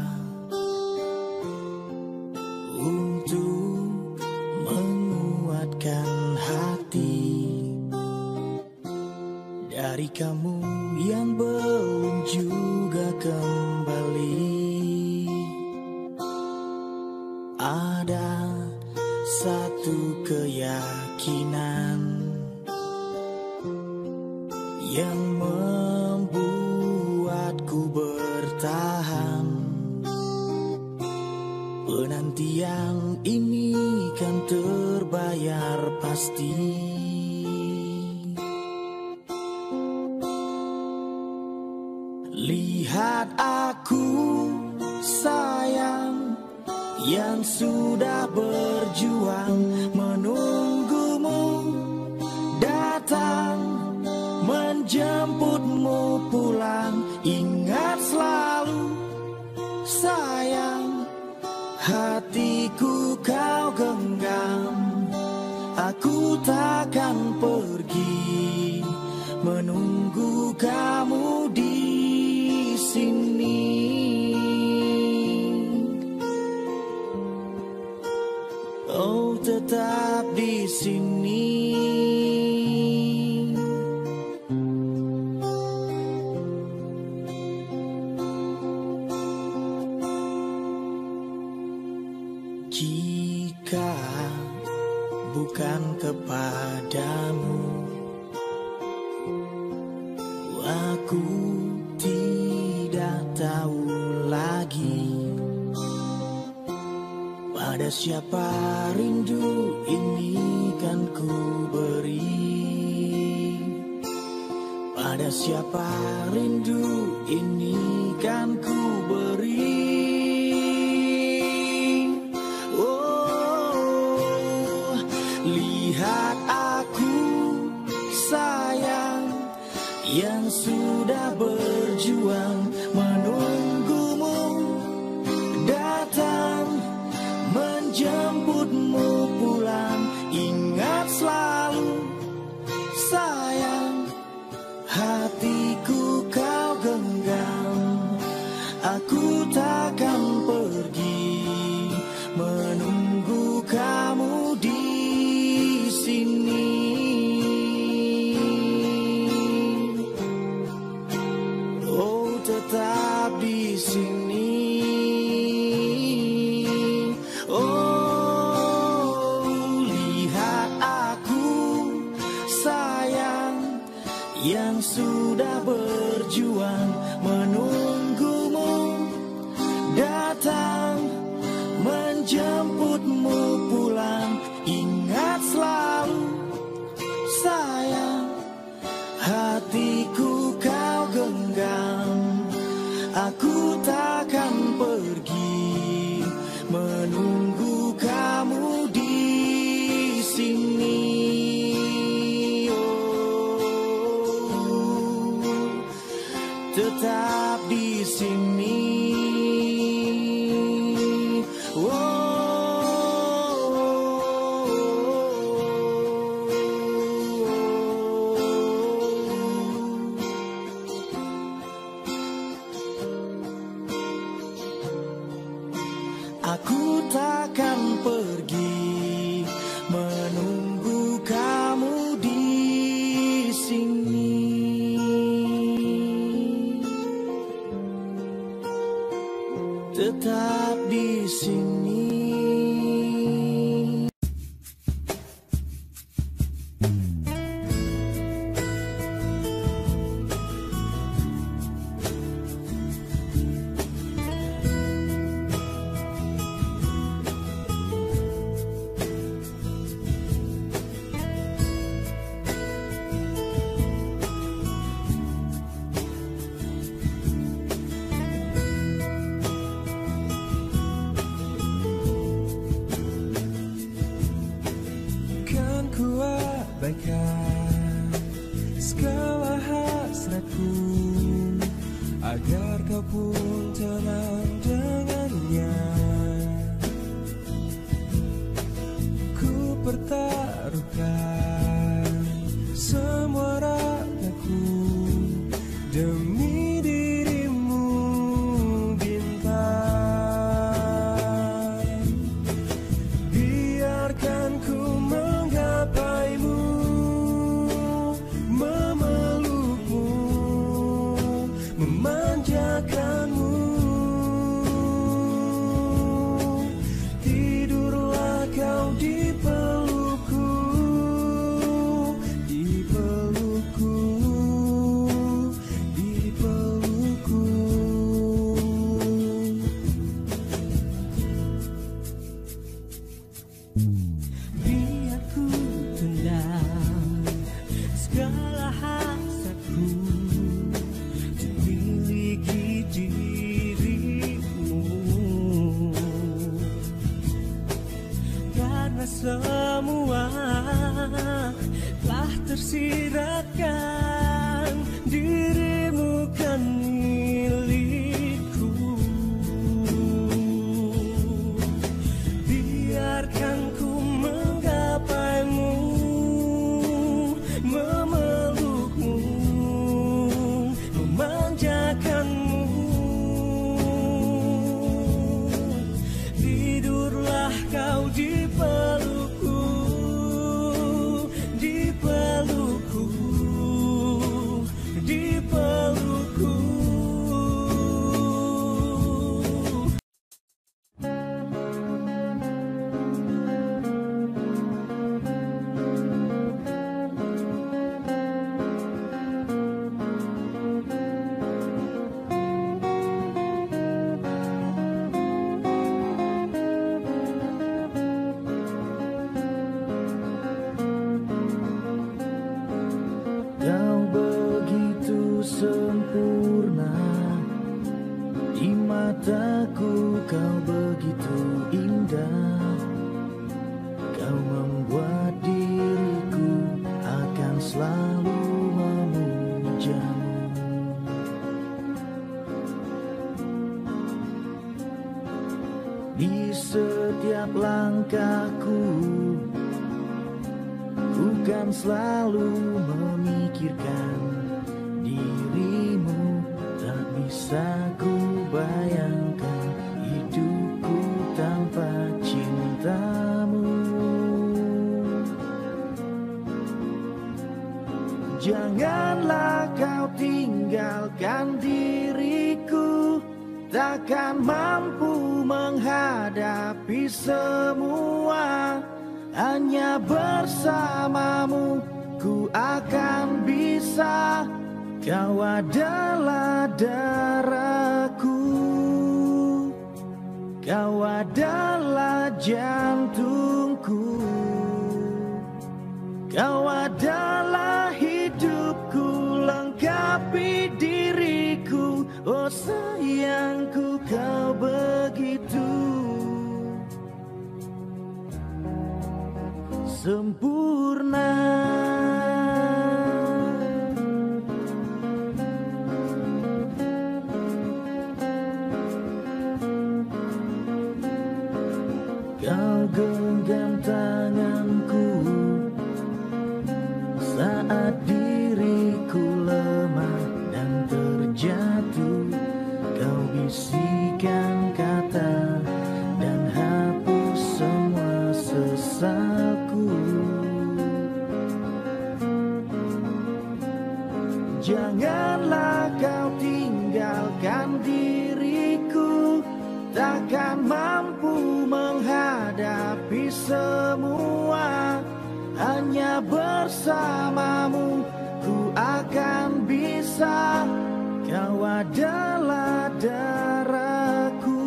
untuk menguatkan hati dari kamu yang belum juga kembali. Ada satu keyakinan yang membuatku bertahan. Penantian ini kan terbayar pasti. Lihat aku sayang, yang sudah berjuang menunggumu datang, menjemputmu pulang. Ingat selalu sayang, hatiku kau genggam. Aku takkan pergi, menunggu kamu di sini. Oh, tetap di sini. Jika bukan kepadamu, aku tidak tahu lagi pada siapa rindu ini kan ku beri. Pada siapa rindu ini kan ku beri. Lihat aku sayang, yang sudah berjuang menunggumu datang, menjemputmu pulang. Ingat selalu sayang, hatiku kau genggam. Aku takkan pergi, menunggu kamu di sini. Oh, tetap di sini. Oh, lihat aku sayang, yang sudah berjuang menunggumu datang, menjemputmu pulang. Ingat selalu sayang, hatiku kau genggam. Aku takkan pergi menunggu kamu di sini. Tetap di sini. Abaikan segala hasratku agar kau pun tenang dengannya. Ku pertaruhkan semua ragaku demi dirimu bintang. Biarkan ku menggapaimu, memelukmu, memanjakanmu. Tidurlah kau di pelukku, di pelukku, di pelukku. Biar ku tenang segala hasratku untuk miliki dirimu, karena semua telah tersiratkan, dirimu kan milikku. Biarkan ku menggapaimu, memelukmu, memanjakanmu. Tidurlah kau di pelukku, di pelukku, di pelukku. Kau begitu sempurna, di mataku kau begitu indah. Kau membuat diriku akan selalu memujamu. Di setiap langkahku, ku kan selalu memikirkan dirimu. Tak bisa ku bayangkan hidupku tanpa cintamu. Janganlah kau tinggalkan diriku, takkan mampu menghadapi semua. Hanya bersamamu ku akan bisa. Kau adalah darahku, kau adalah jantungku, kau adalah hidupku, lengkapi diriku. Oh sayangku, kau begitu sempurna. Kau genggam tanganku saat diriku lemah dan terjatuh. Kau bisikan kata dan semua. Hanya bersamamu ku akan bisa. Kau adalah darahku,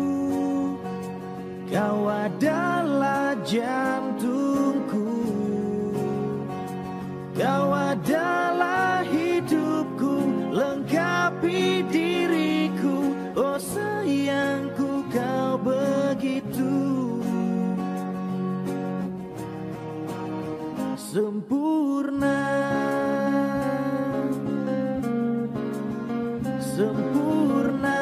kau adalah jantungku, kau adalah hidupku, lengkapi diriku. Oh sayangku, kau begitu sempurna, sempurna.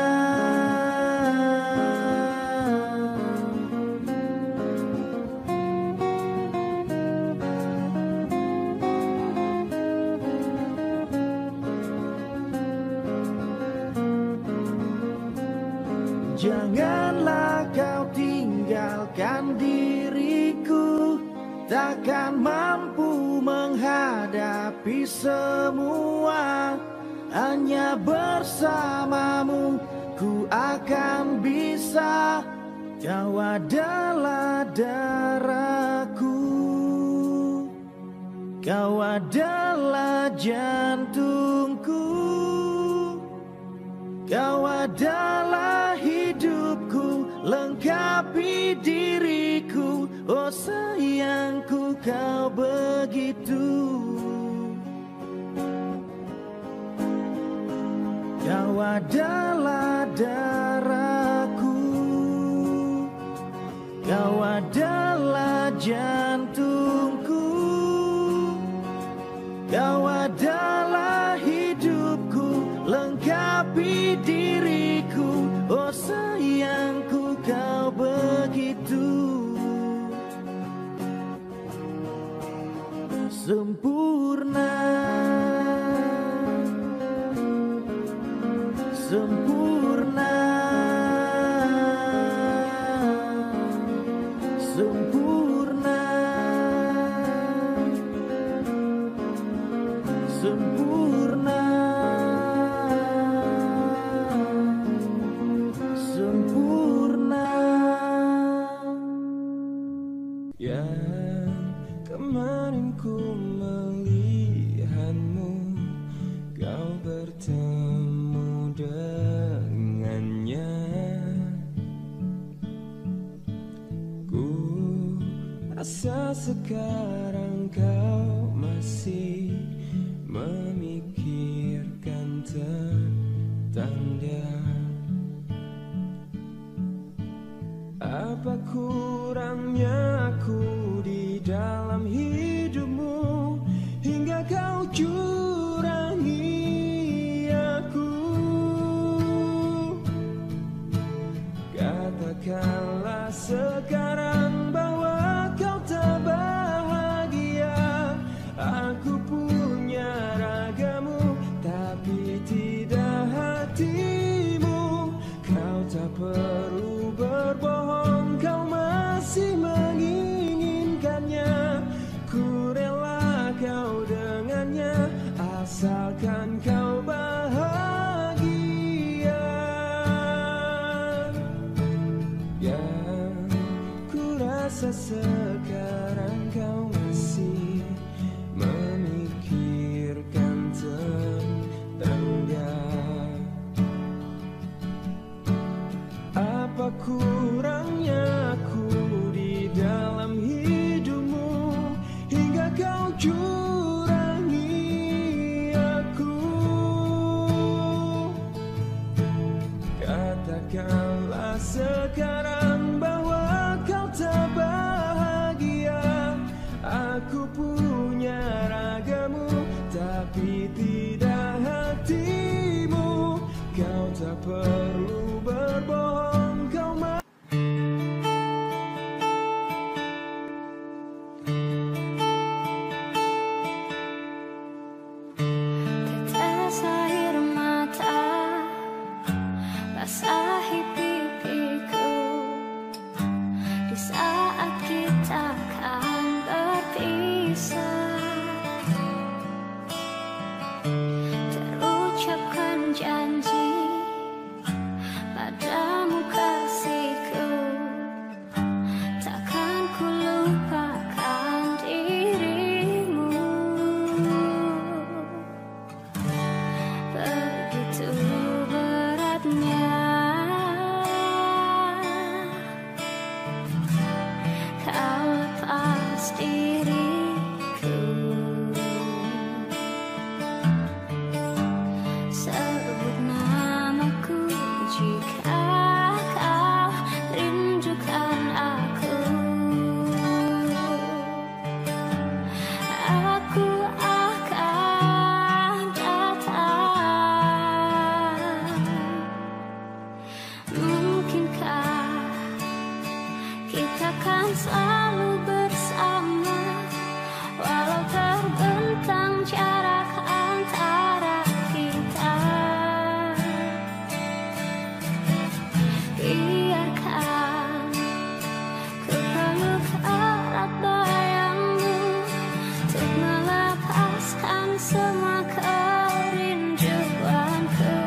Janganlah kau tinggalkan diriku, takkan mampu menghadapi semua. Hanya bersamamu ku akan bisa. Kau adalah darahku, kau adalah jantungku, kau adalah hidupku, lengkapi diriku. Oh sayangku, kau begitu. Kau adalah darahku, kau adalah jantungku, kau adalah hidupku, lengkapi diriku. Oh sayangku, kau begitu sempurna, sempurna, sempurna, sempurna, sempurna. Yang kemarin ku melihatmu, kau bertemu dengannya. Ku rasa sekarang kau masih memikirkan tentang dia. Apa kurangnya aku di dalam hidupmu hingga kau curangi aku? Katakanlah sekarang bahwa kau tak bahagia. Aku punya ragamu tapi tidak hatimu. Kau tak perlu berbohong, kau masih menginginkannya. Ku rela kau dengannya, asalkan kau bahagia. Yang ku rasa sekarang kau masih memikirkan tentang dia. Apa kurangnya aku di dalam hidupmu hingga kau curangi aku? Katakanlah sekarang bahwa kau tak bahagia. Aku punya ragamu tapi tidak hatimu. Kau tak perlu berbohong, kau ma- Tetes air mata basahi pipiku di saat kita akan berpisah. Terucapkan janji padamu kasihku, takkan ku akan selalu bersama, walau terbentang jarak antara kita. Biarkan ku peluk erat bayangmu untuk melepaskan semua kerinduanku.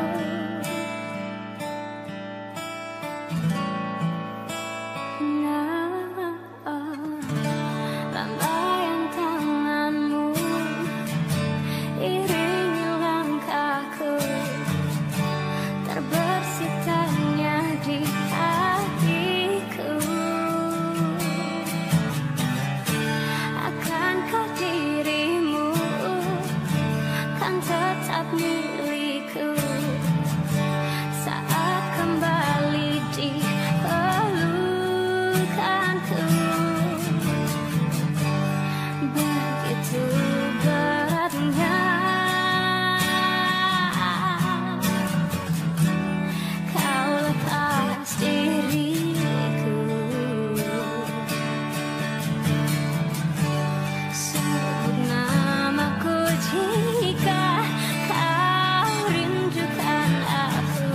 Lambaian tanganmu iringi langkahku, terbersit tanya di hatiku. Akankah dirimu kan tetap milikku saat kembali di pelukanku? Begitu beratnya kau lepas diriku. Sebut namaku jika kau rindukan aku.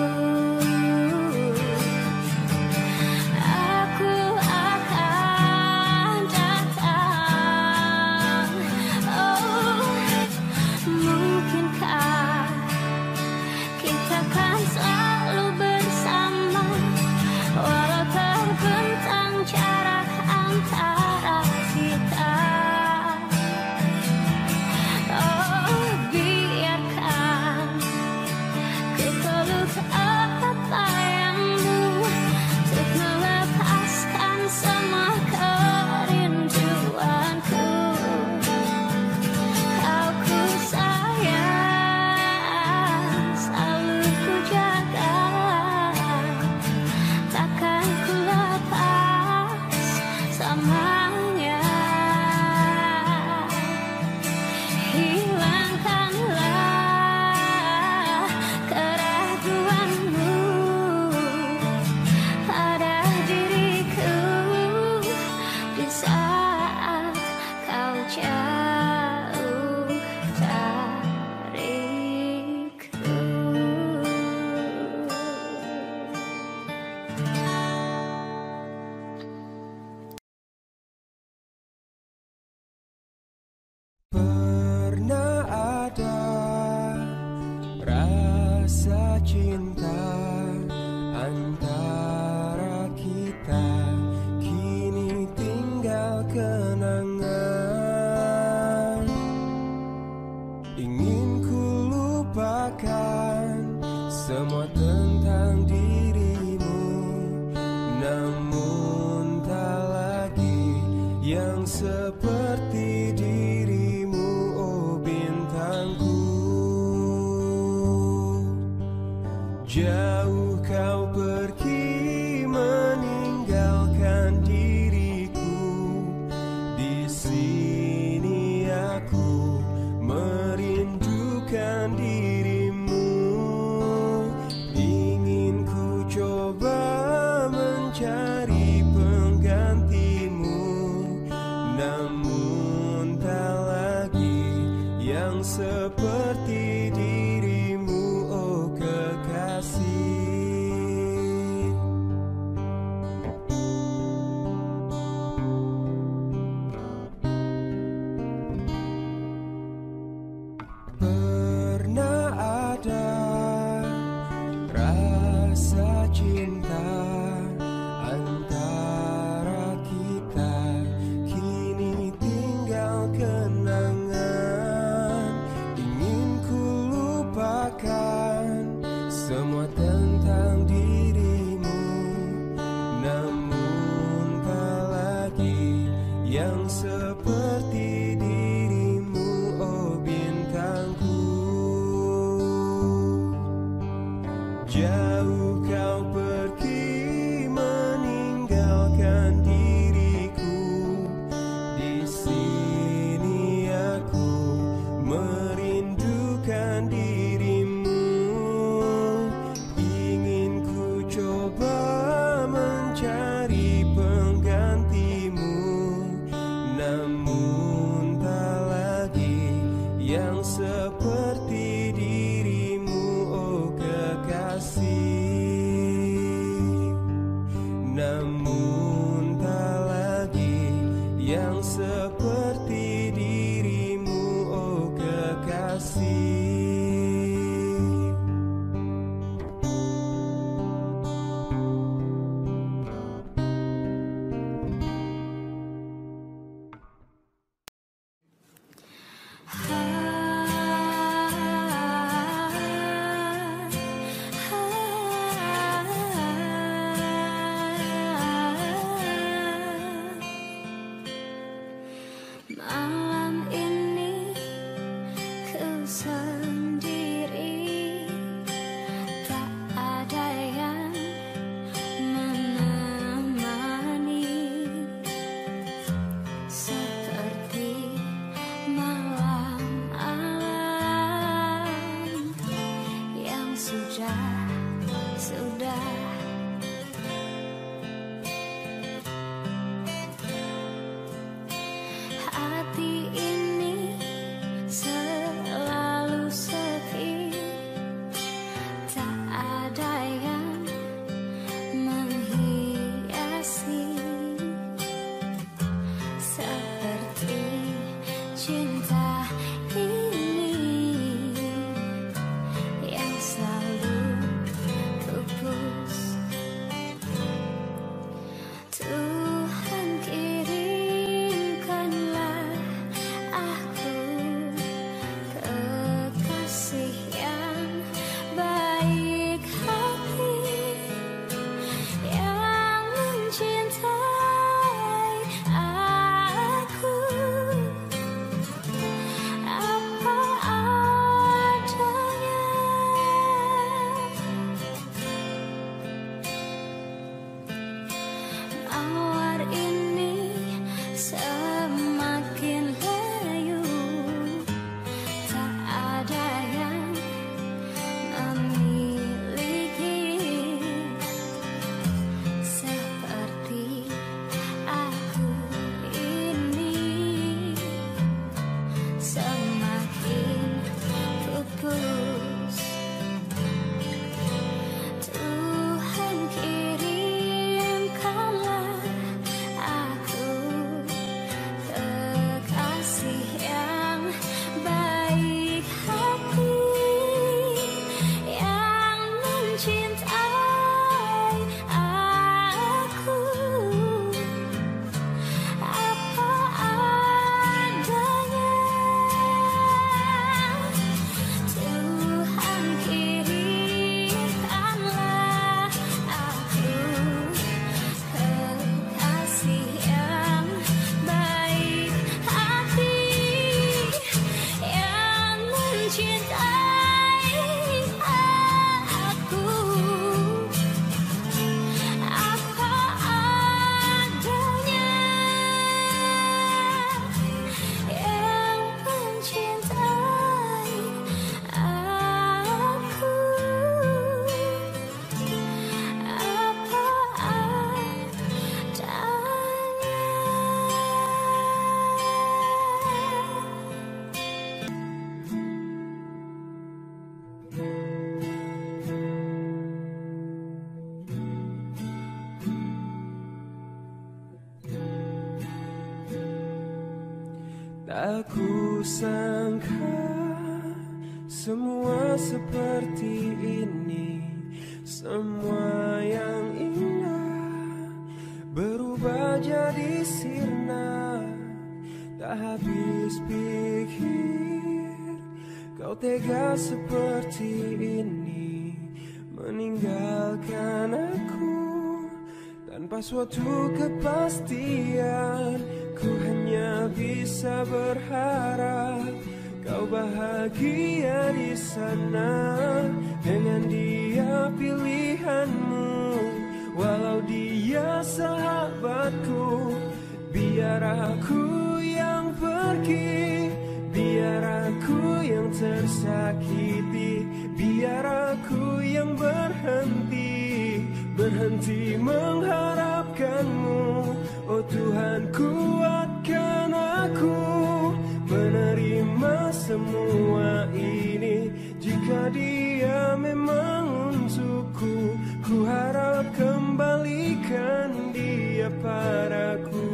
Aku akan datang. Oh, mungkinkah kita kan selalu bersama, walau terbentang jarak antara kita. Oh, biarkan ku peluk erat bayangmu untuk melepaskan semua kerinduanku. Kau ku sayang, selalu ku jaga, takkan ku lepas selamanya. Hilangkanlah keraguanmu pada diriku di saat kau jauh dariku. Pernah ada rasa cinta antara kita, kini tinggal kenangan. Ingin ku lupakan semua tentang dirimu, namun tak lagi yang seperti dirimu, oh bintangku. Jauh kau pergi meninggalkan diriku, di sini aku merindukan dirimu. Ingin ku coba mencari penggantimu, namun tak lagi yang seperti dirimu, oh kekasih. Pernah ada rasa cinta antara kita, kini tinggal kenangan. Ingin Tak kusangka semua seperti ini. Semua yang indah berubah jadi sirna. Tak habis pikir kau tega seperti ini, meninggalkan aku tanpa suatu kepastian. Ku hanya bisa berharap kau bahagia di sana dengan dia pilihanmu. Walau dia sahabatku, biar aku yang pergi, biar aku yang tersakiti, biar aku yang berhenti, berhenti mengharapkanmu. Oh Tuhan, kuatkan aku menerima semua ini. Jika dia memang untukku, ku harap kembalikan dia padaku.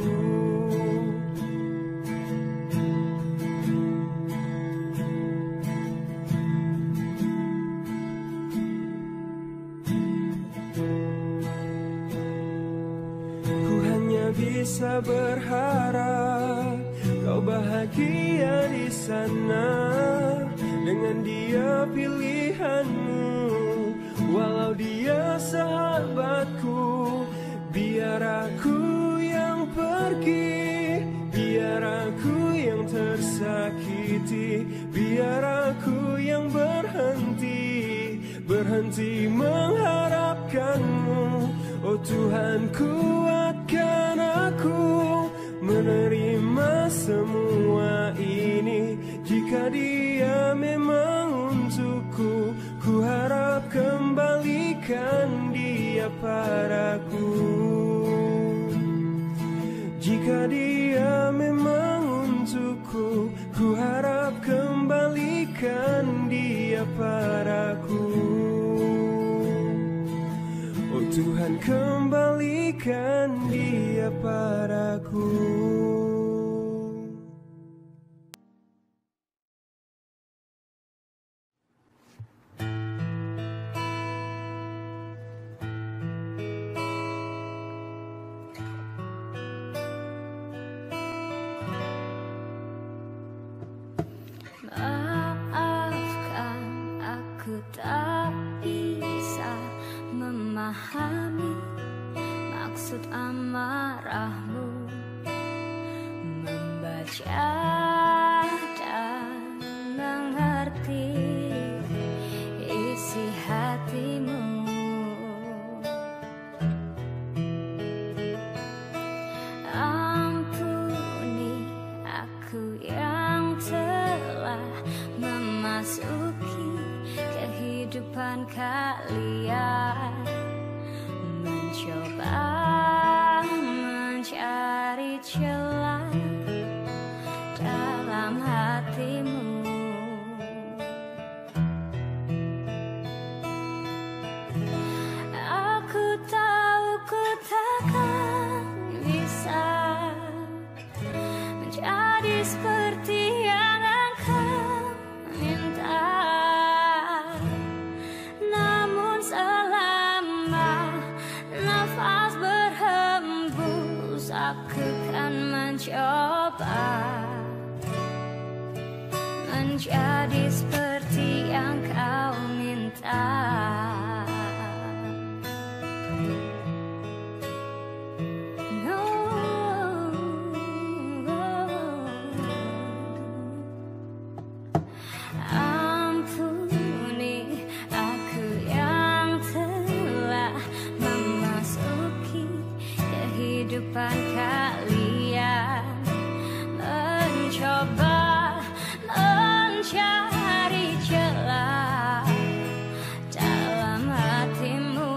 Bisa berharap kau bahagia di sana dengan dia pilihanmu. Walau dia sahabatku, biar aku yang pergi, biar aku yang tersakiti, biar aku yang berhenti, berhenti mengharapkanmu. Oh Tuhan, kuatkan aku menerima semua ini. Jika dia memang untukku, ku harap kembalikan dia padaku. Jika dia memang untukku, ku harap kembalikan dia padaku. Tuhan, kembalikan dia padaku. Maafkan aku tak bisa memahami maksud amarahmu, membaca dan mengerti isi hatimu. Ampuni aku yang telah memasuki kehidupan kalian, mencoba mencari celah dalam hatimu. Aku tahu ku takkan bisa menjadi seperti yang engkau minta. Namun selama nafas berhembus, aku kan mencoba menjadi seperti yang kau minta. Ampuni aku yang telah memasuki kehidupan kalian, mencoba mencari celah dalam hatimu.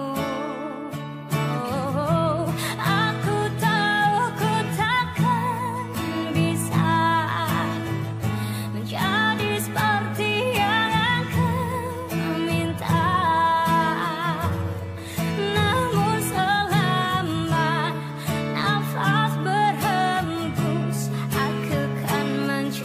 Oh, aku tahu ku takkan bisa menjadi seperti yang engkau minta. Namun selama nafas berhembus, aku kan mencoba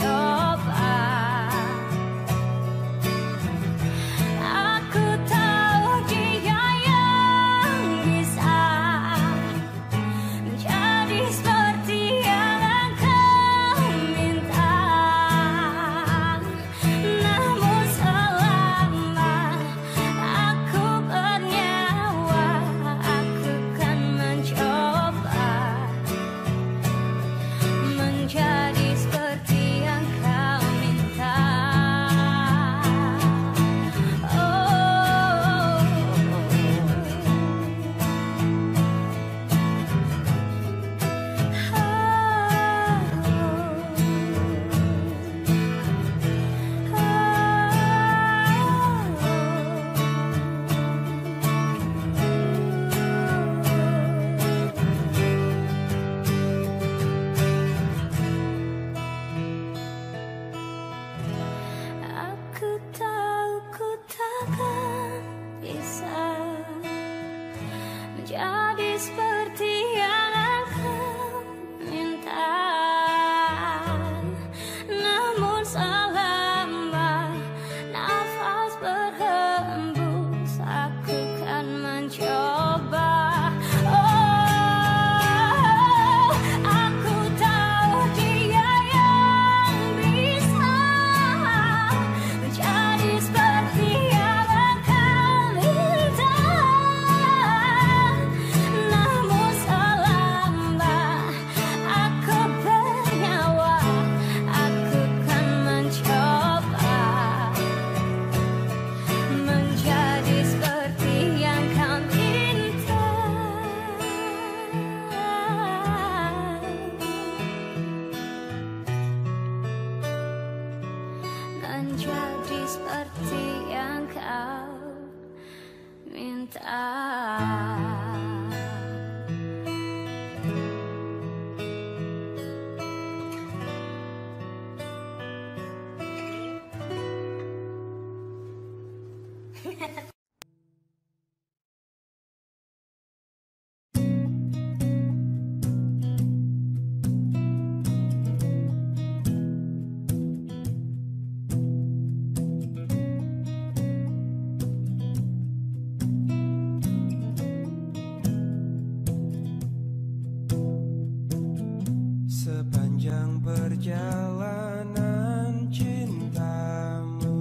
Sepanjang perjalanan cintamu,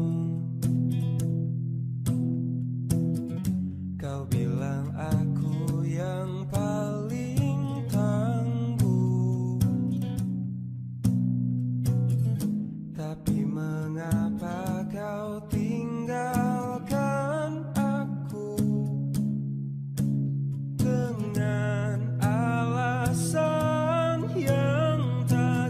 kau bilang aku yang paling tangguh. Tapi mengapa kau tinggalkan aku dengan alasan yang tak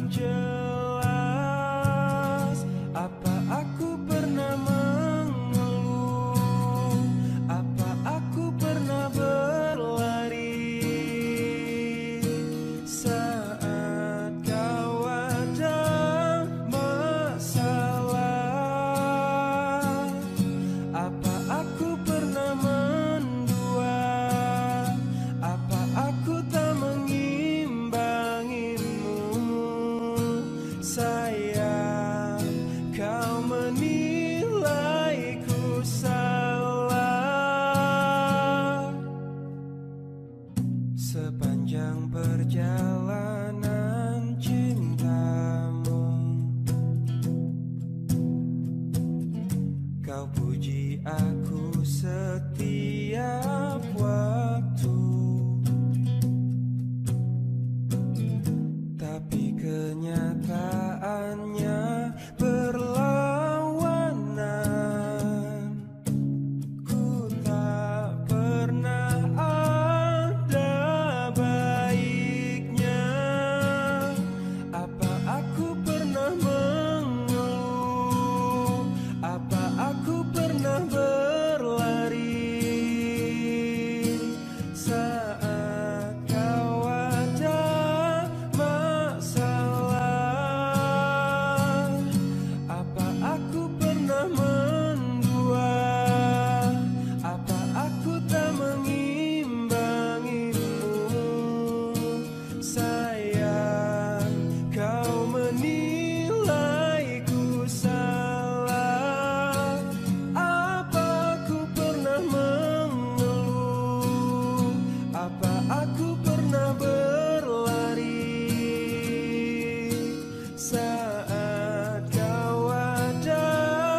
jelas? Apa aku pernah mengeluh? Apa aku pernah berlari saat kau ada masalah? Apa aku pernah mendua? Apa aku tak mengimbangimu? Sayang, kau menilaiku salah. Sepanjang perjalanan cintamu, kau puji aku setiap waktu. Tapi kenyataannya berlawanan. Ku tak pernah ada baiknya. Apa aku pernah mengeluh? Apa aku pernah berlari saat kau ada masalah? Apa aku pernah mendua? Apa aku tak mengimbangimu? Sayang, kau menilaiku salah. Apa aku pernah mengeluh? Apa aku pernah berlari saat kau ada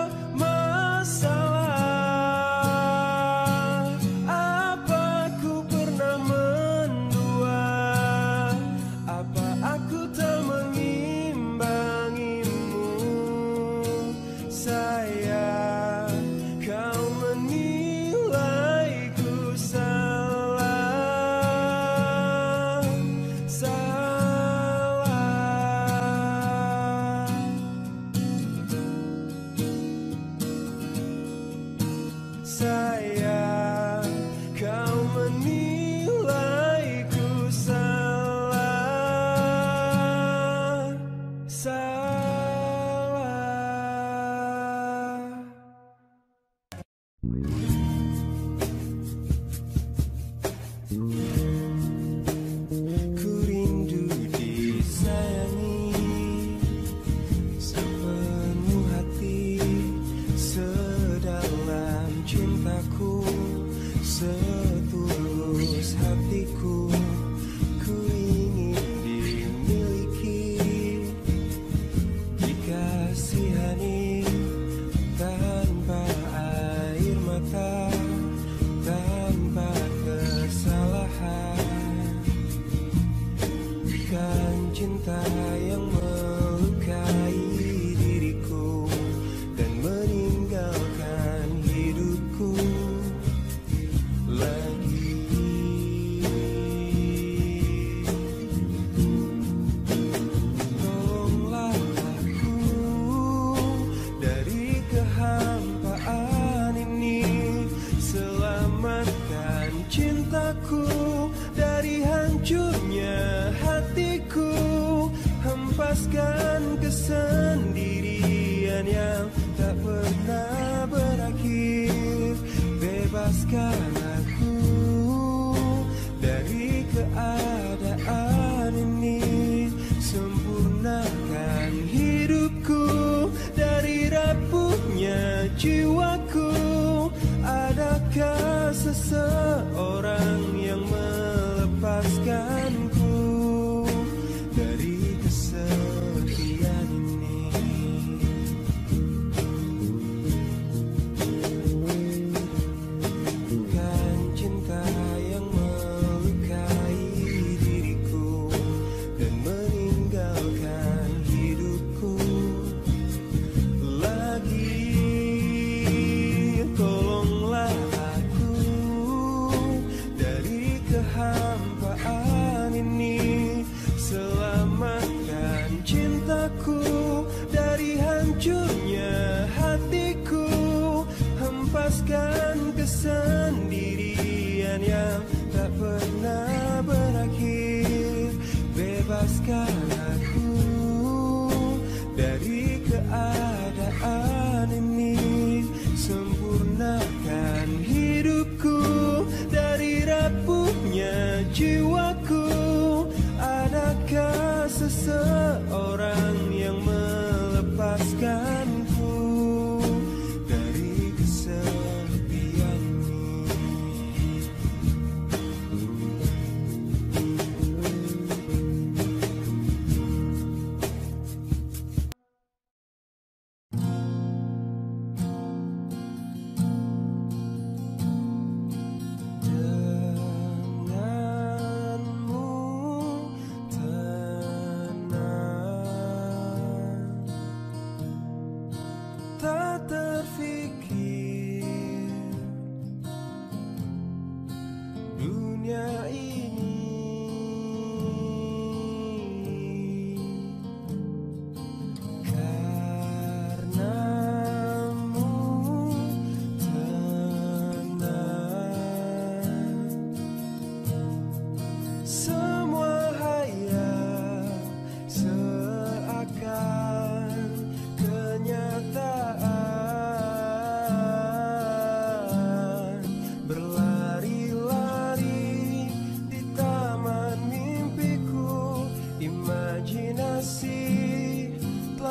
masalah? Apa aku pernah mendua? Apa aku tak mengimbangimu? Sayang, kau menilaiku salah. Salah. Sayang, kau menilaiku salah. Salah. Ku rindu disayangi sepenuh hati, sedalam cintaku, setulus hatiku. Ku ingin dimiliki, dikasihani tanpa air mata, tanpa kesalahan. Bukan cinta yang melukai diriku dan meninggalkan hidupku lagi. Tolonglah aku dari kehampaan ini, selamatkan cintaku dari hancurnya hatiku. Hempaskan kesendirian yang tak pernah berakhir. Bebaskan aku dari keadaan ini, sempurnakan hidupku dari rapuhnya jiwaku. Adakah seseorang yang melepaskanku dari kesedihan?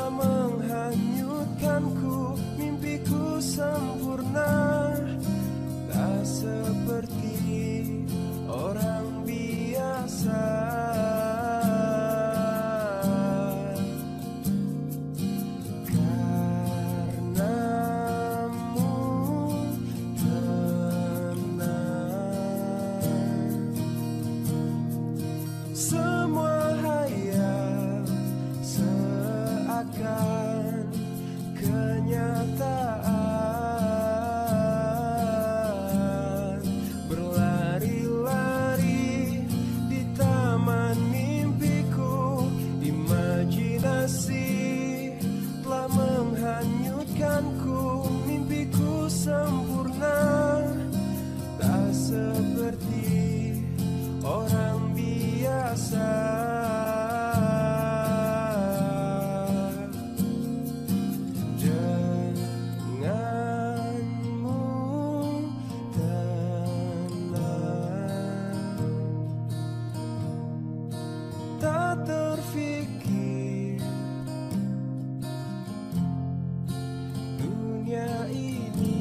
telah menghanyutkanku. Mimpiku sempurna, tak seperti orang biasa. Semua hayal seakan kenyataan. Berlari-lari di taman mimpiku. Imajinasi telah menghanyutkanku. Mimpiku sempurna, tak seperti orang biasa. Denganmu tenang, tak terfikir dunia ini.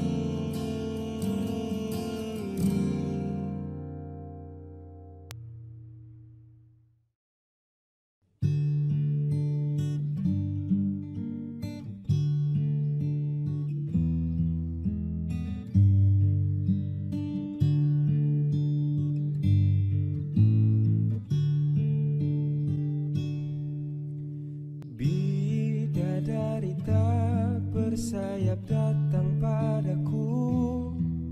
Bidadari tak bersayap datang padaku,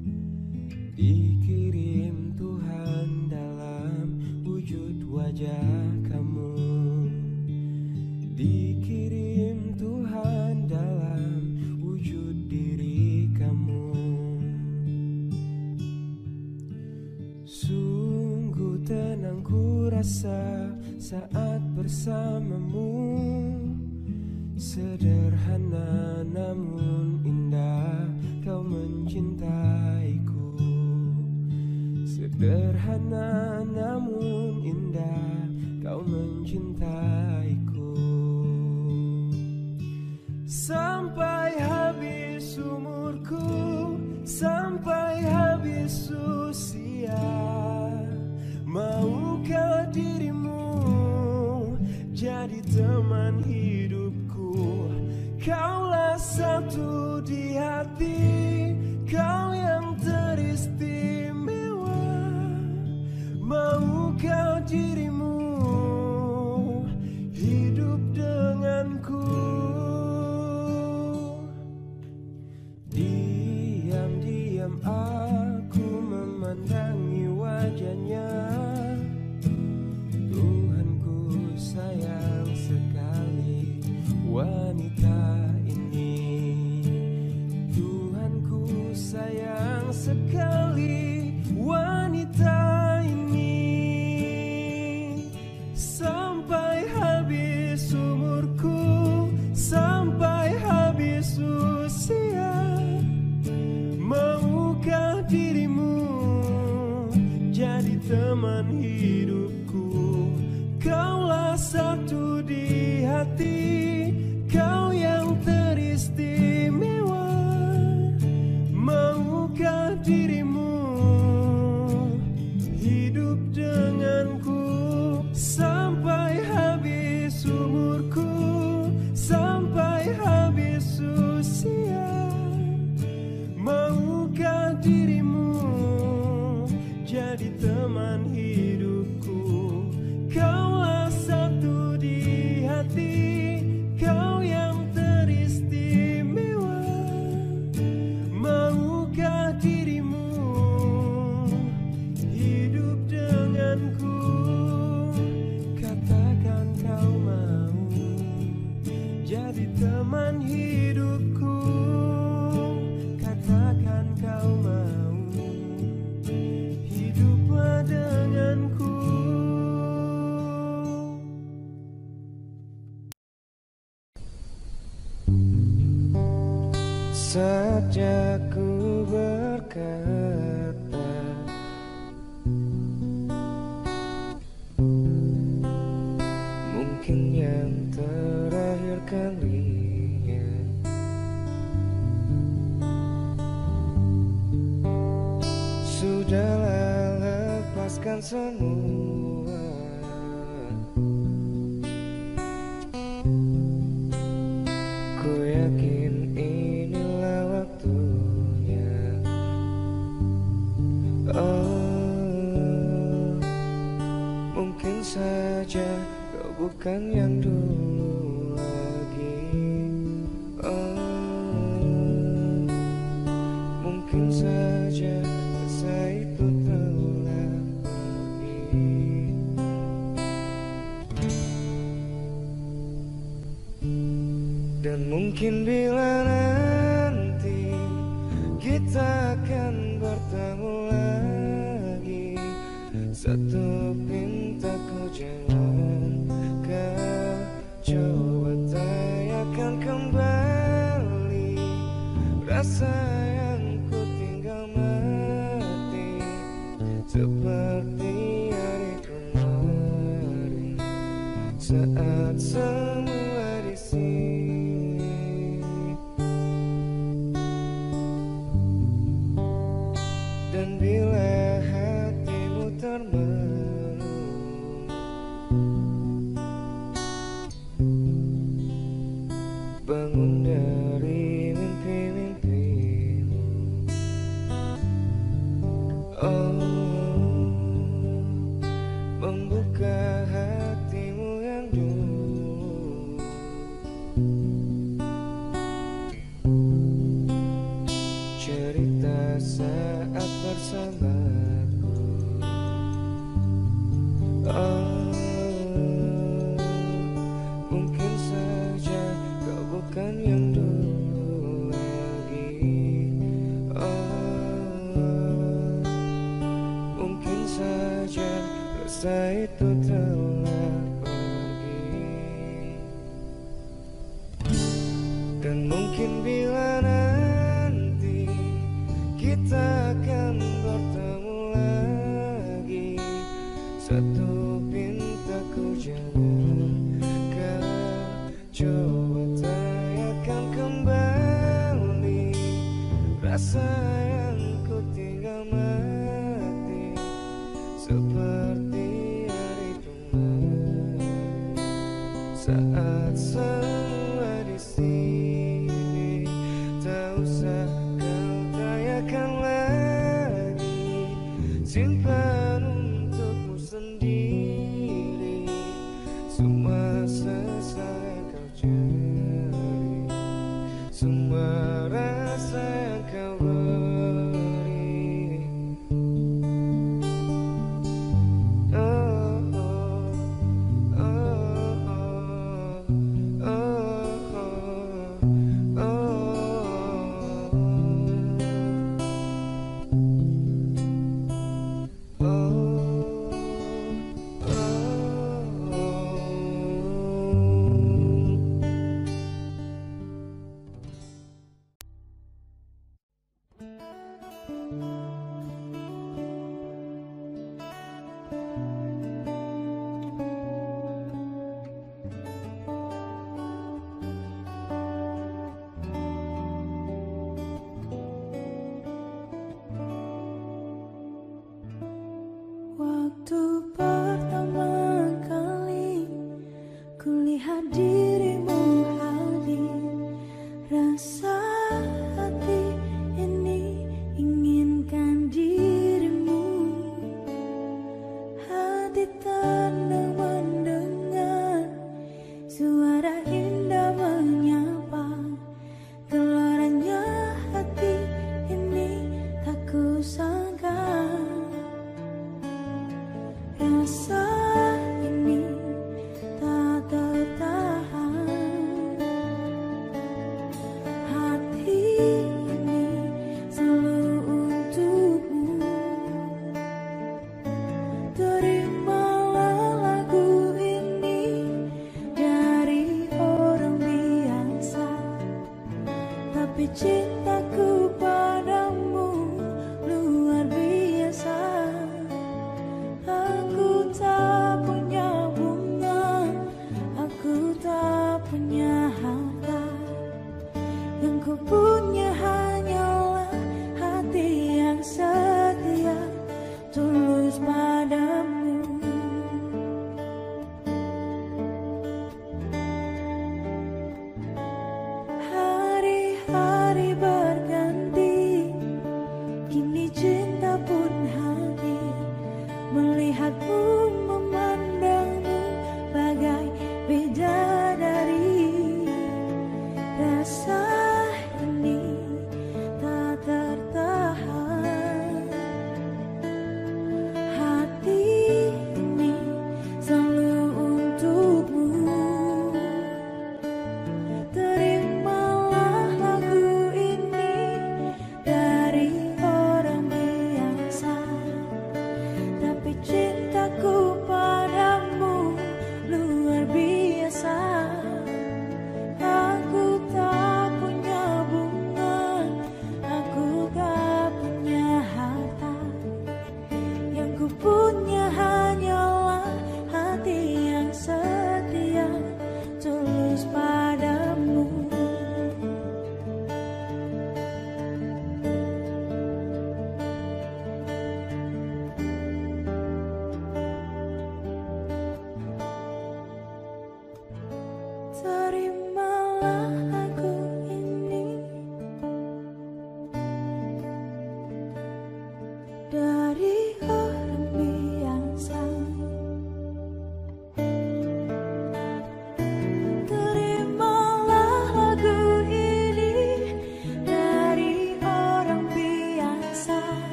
dikirim Tuhan dalam wujud wajah kamu. Dikirim Tuhan dalam wujud diri kamu. Sungguh tenang ku rasa saat bersamamu. Sederhana namun indah kau mencintaiku. Sederhana namun indah kau mencintaiku. Sampai habis umurku, sampai habis usia, maukah dirimu jadi teman hidupku? Kaulah satu di hati, kau yang teristimewa. Maukah dirimu hidup denganku? Diam-diam aku memandangi wajahnya. Tuhanku sayang sekali wanita ini. Tuhanku sayang sekali wanita ini. Sampai habis umurku, sampai habis usia, maukah dirimu jadi teman hidupku? Kaulah satu di hati, kau yang teristimewa. Maukah dirimu hidup denganku? Sampai habis umurku, sampai habis usia, maukah dirimu jadi teman hidupku? Kaulah satu di hati, kau yang teristimewa. Maukah dirimu hidup denganku? Katakan kau mau jadi teman hidupku. Katakan kau mau hiduplah denganku. Sejak ku berkata mungkin yang terakhir kali, lepaskan semua. Ku yakin inilah waktunya. Oh, mungkin saja kau bukan yang dulu lagi. Oh, mungkin saja rasa itu telah pergi. Dan mungkin bila nanti kita akan bertemu lagi, satu pintaku jangan kau coba tanyakan kembali rasa yang ku tinggal mati seperti hari kemarin saat semua di sini. Dan bila hatimu termenung, bangun dari mimpi-mimpimu. Oh, membuka hatimu yang dulu. Cerita saat bersamaku. Oh, mungkin saja kau bukan yang dulu lagi. Oh, mungkin saja rasa itu telah pergi. Dan mungkin bila nanti kita akan bertemu lagi, satu pintaku jangan kau coba tanyakan kembali rasa yang ku tinggal mati seperti hari kemarin saat semua di sini. Tak usah kau tanyakan lagi, simpan untukmu sendiri semua selesai kau cari, semua rasa yang kau beri. Oh, oh, oh, oh, oh, oh, oh, Waktu pertama kali kulihat dirimu hadir, rasa hati ini inginkan dirimu. Hati tenang mendengar suara indah menyapa, gelarannya hati ini tak kusangka. Rasa ini tak tertahan.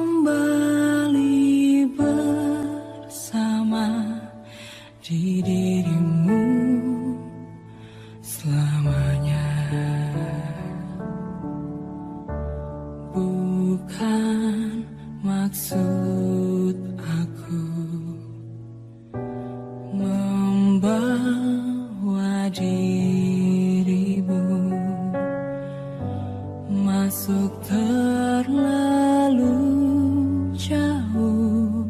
kembali bersama di dirimu selamanya. Bukan maksud aku membawa dirimu masuk terlalu jauh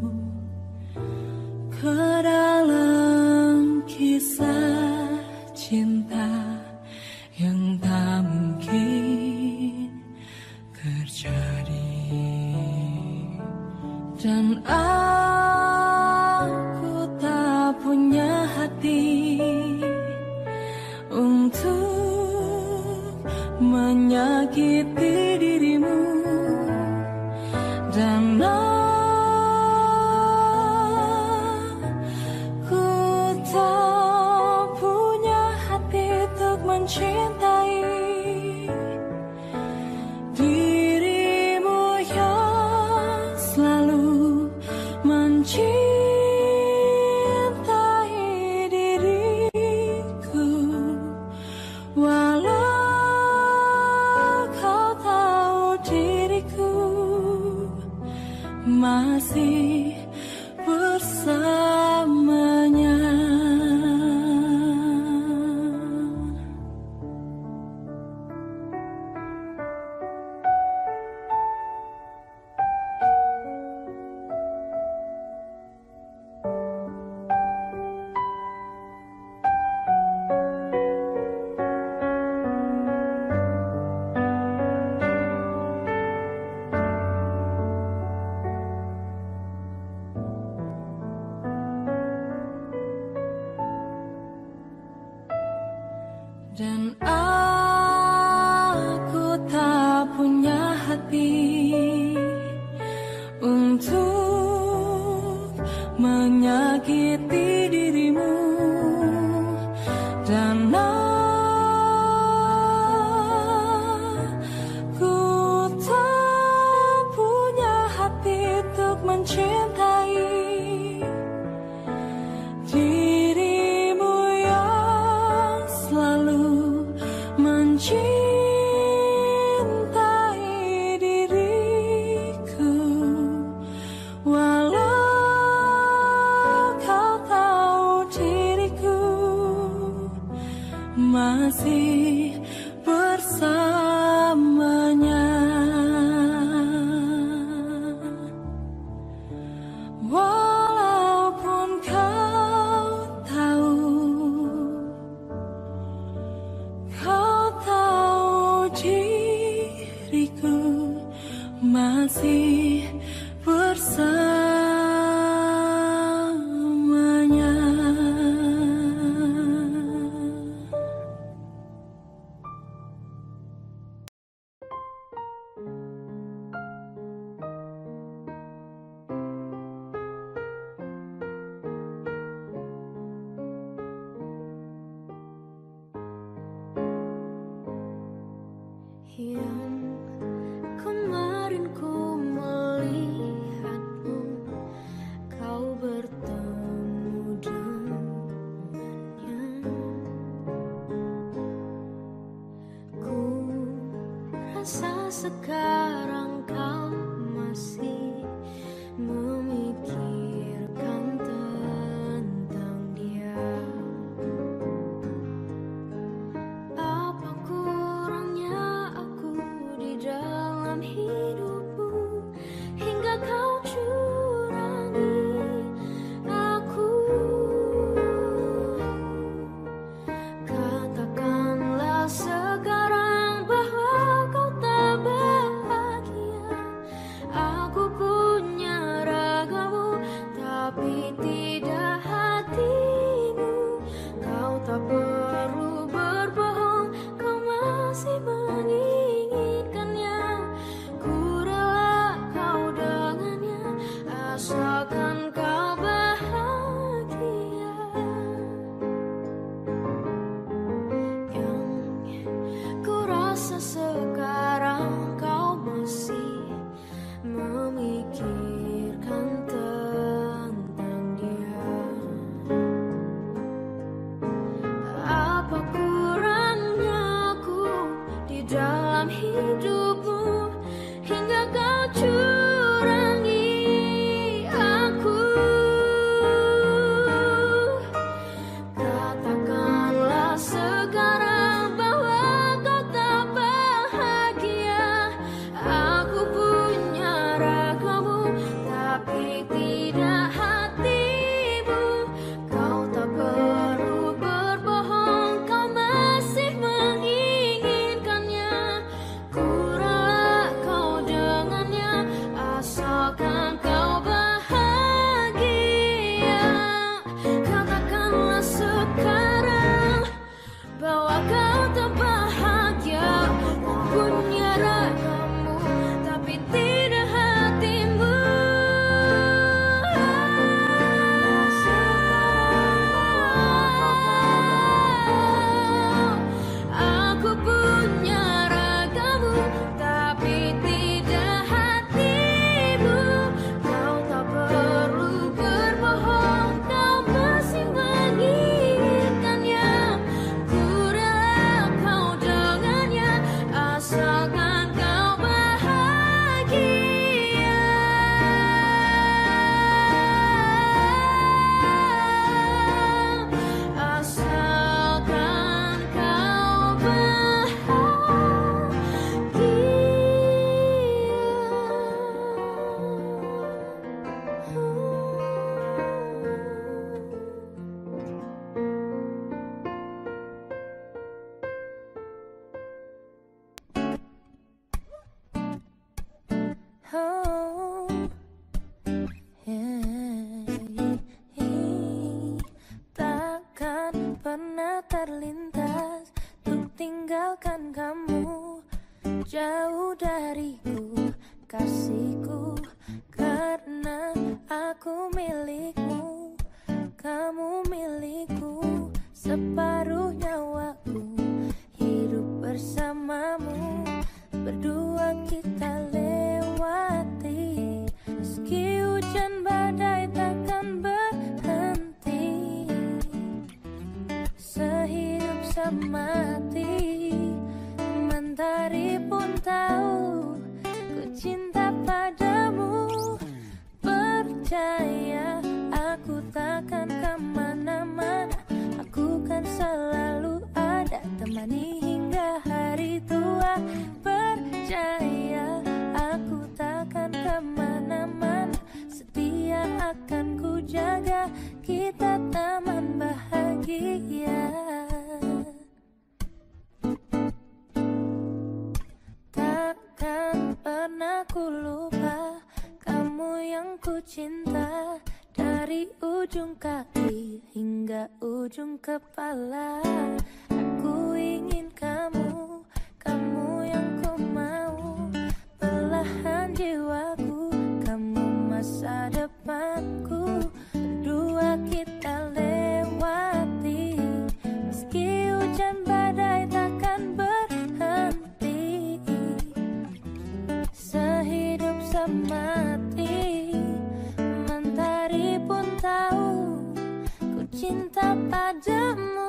ke dalam kisah cinta yang tak mungkin terjadi. Dan aku tak punya hati untuk menyakiti dirimu. Dan aku tak punya hati untuk mencintai dirimu yang selalu mencintai diriku. Walau kau tahu diriku masih bersamanya. Dan aku tak punya hati untuk menyakiti dirimu. Dan aku tak punya hati untuk mencintai dirimu yang selalu mencintai diriku. Walau kau tahu diriku masih bersamanya. Walaupun kau tahu, kau tahu diriku masih bersamanya. Yang kemarin ku melihatmu, kau bertemu dengannya. Ku rasa sekarang kau masih memikirkan tentang dia. Apa kurangnya aku di dalam hidupmu hingga kau curangi aku? Katakanlah sekarang bahwa kau tak bahagia. pikirkan tentang dia. Apa kurangnya aku di dalam hidupmu hingga kau curangi aku. Katakanlah sekarang bahwa kau tak bahagia. Aku punya ragamu tapi tidak hatimu. Kau tak perlu berbohong, kau masih menginginkannya. Ku rela kau dengannya asalkan kau bahagia. Katakanlah sekarang bahwa kau tak bahagia. Ku punya ragamu tapi tidak hatimu. Aku punya ragamu tapi tidak hatimu. Kau tak perlu berbohong, kau masih menginginkannya. Ku rela kau dengannya asalkan kau bahagia. Asalkan kau Oh, yeah. Takkan pernah terlintas untuk tinggalkan kamu jauh dariku, kasihku, karena aku milikmu, kamu milikku, separuh nyawaku, hidup bersamamu, berdua kita lewati, meski hujan badai takkan berhenti, sehidup semati, mentari pun tahu ku cinta padamu. Percaya aku takkan kemana-mana, aku kan selalu ada, temani hingga hari tua. Percaya aku takkan kemana-mana, setia akan ku jaga, kita teman bahagia. Takkan pernah ku lupa kamu yang ku cinta, dari ujung kaki hingga ujung kepala. Aku ingin kamu, kamu yang ku mau, belahan jiwaku, kamu masa depanku, berdua kita lewati, meski hujan badai takkan berhenti, sehidup semati, mentari pun tahu ku cinta padamu.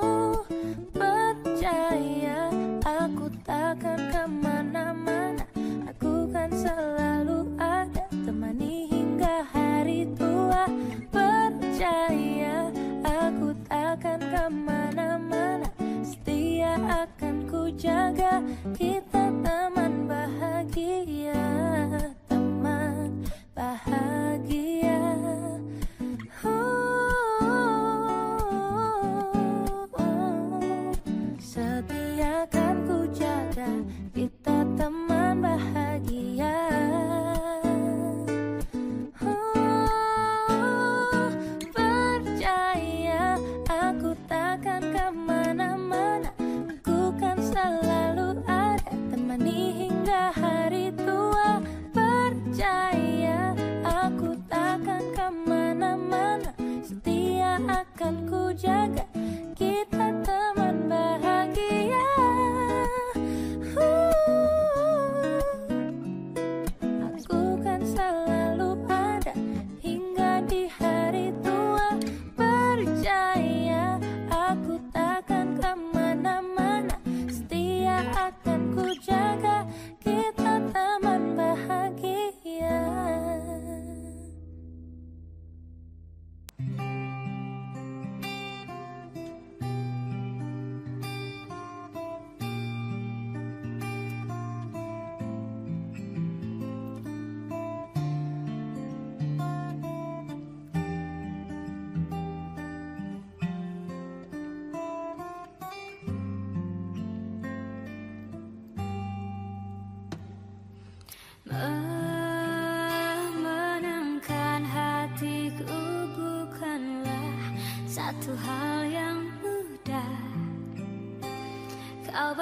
Percaya aku takkan kemana-mana, aku kan selalu ada, temani hingga hari tua. Percaya aku takkan kemana-mana, setia akan ku jaga, kita teman bahagia, teman bahagia. Oh,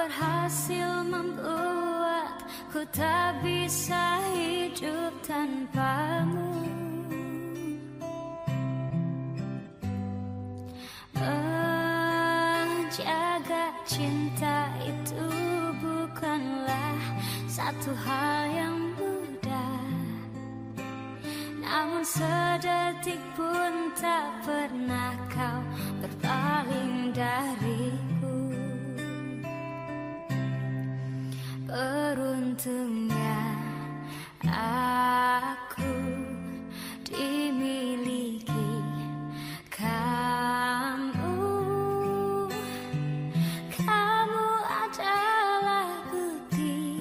berhasil membuatku tak bisa hidup tanpamu. Menjaga cinta itu bukanlah satu hal yang mudah, namun sedetik pun tak pernah kau berpaling dariku. Beruntungnya aku dimiliki kamu. Kamu adalah bukti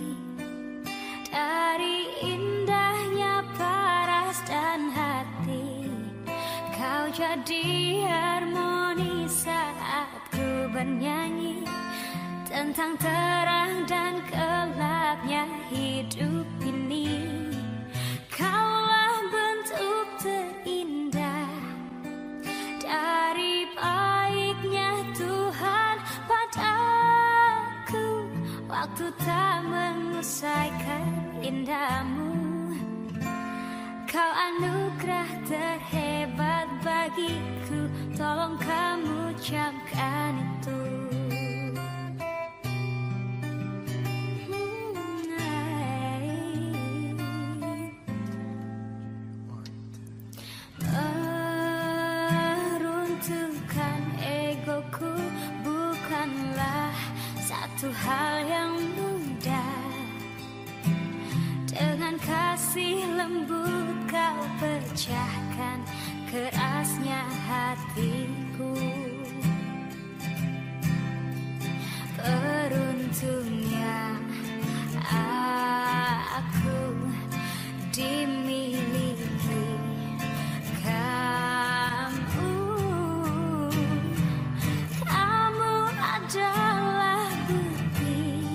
dari indahnya paras dan hati. Kau jadi harmoni saat ku bernyanyi tentang terang dan gelapnya hidup ini. Kaulah bentuk terindah dari baiknya Tuhan padaku. Waktu tak mengusaikan indahmu. Kau anugerah terhebat bagiku, tolong kamu ucapkan itu. Meruntuhkan egoku bukanlah satu hal yang mudah. Dengan kasih lembut kau pecahkan kerasnya hatiku. Beruntungnya aku dimiliki kamu. Kamu adalah bukti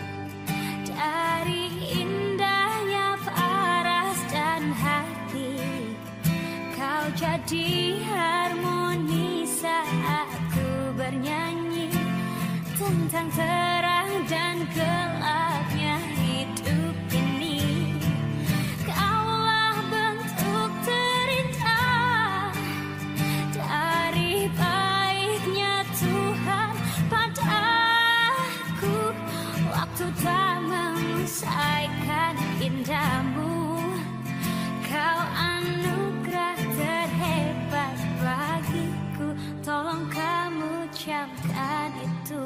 dari indahnya paras dan hati. Kau jadi harmoni saat ku bernyanyi tentang terang dan gelapnya hidup ini. Kaulah bentuk terindah dari baiknya Tuhan padaku. Waktu tak mengusaikan indahmu. Kau anugerah terhebat bagiku, tolong kamu ucapkan itu.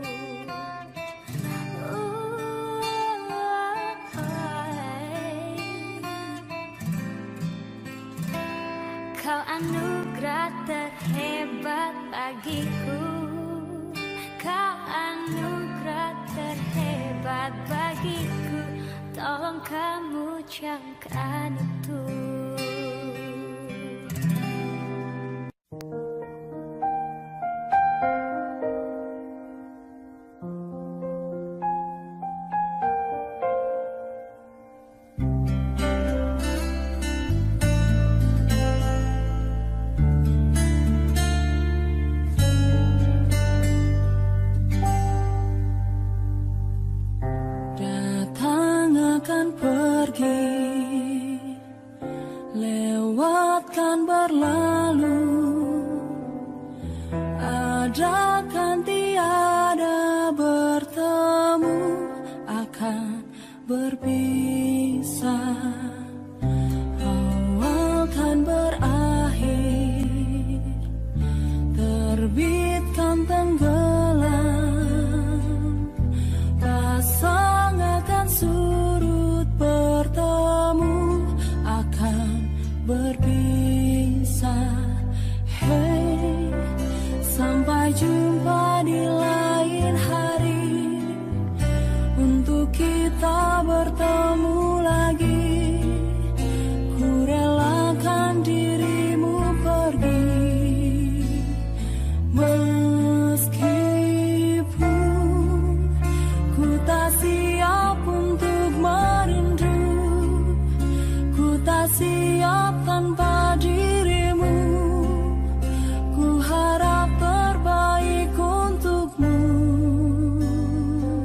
Kau anugerah terhebat bagiku. Kau anugerah terhebat bagiku, tolong kamu ucapkan itu. Lewatkan berlalu, adakan tiada bertemu, akan berpisah. Awal kan berakhir, terbitkan tenggelam, pasang akan surut bertemu, akan berpisah. Hey, sampai jumpa di lain hari, untuk kita bertemu lagi. Ku relakan dirimu pergi, meskipun ku tak siap untuk merindu. Ku tak siap tanpa dirimu. Ku harap terbaik untukmu.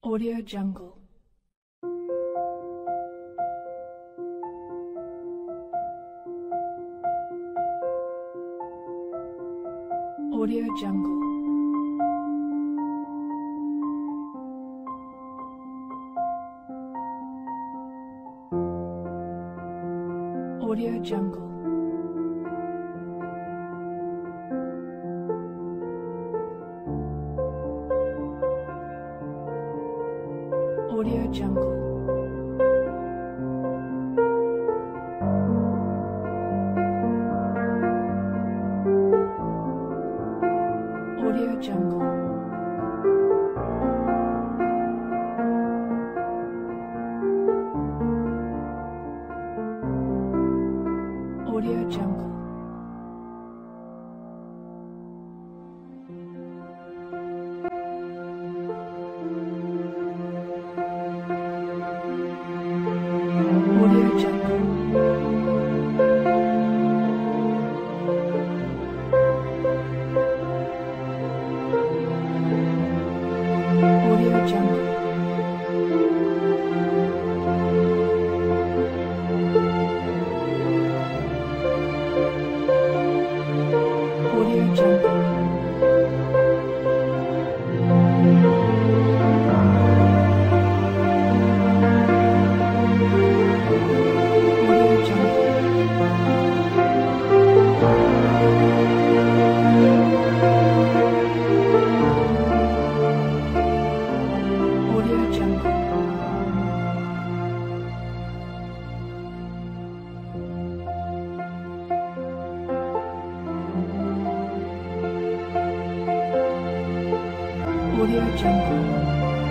Audio Jungle. Audio Jungle. Audio Jungle. Audio Jungle. Audio Jungle. Audio Jungle. Audio Jungle. Audio Jungle. Audio Jungle. Audio Jungle. Audio Jungle.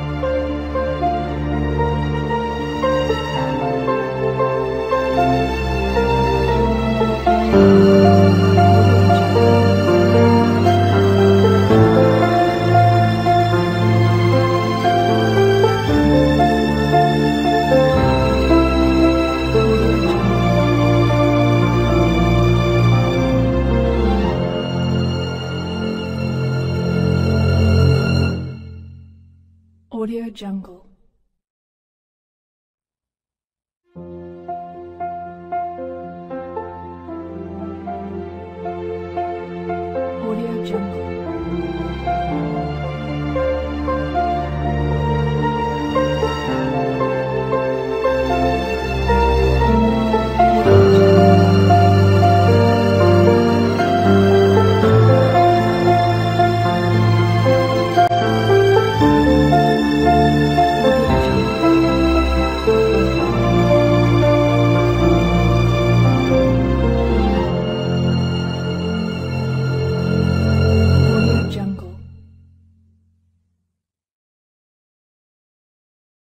Audio Jungle. Audio Jungle.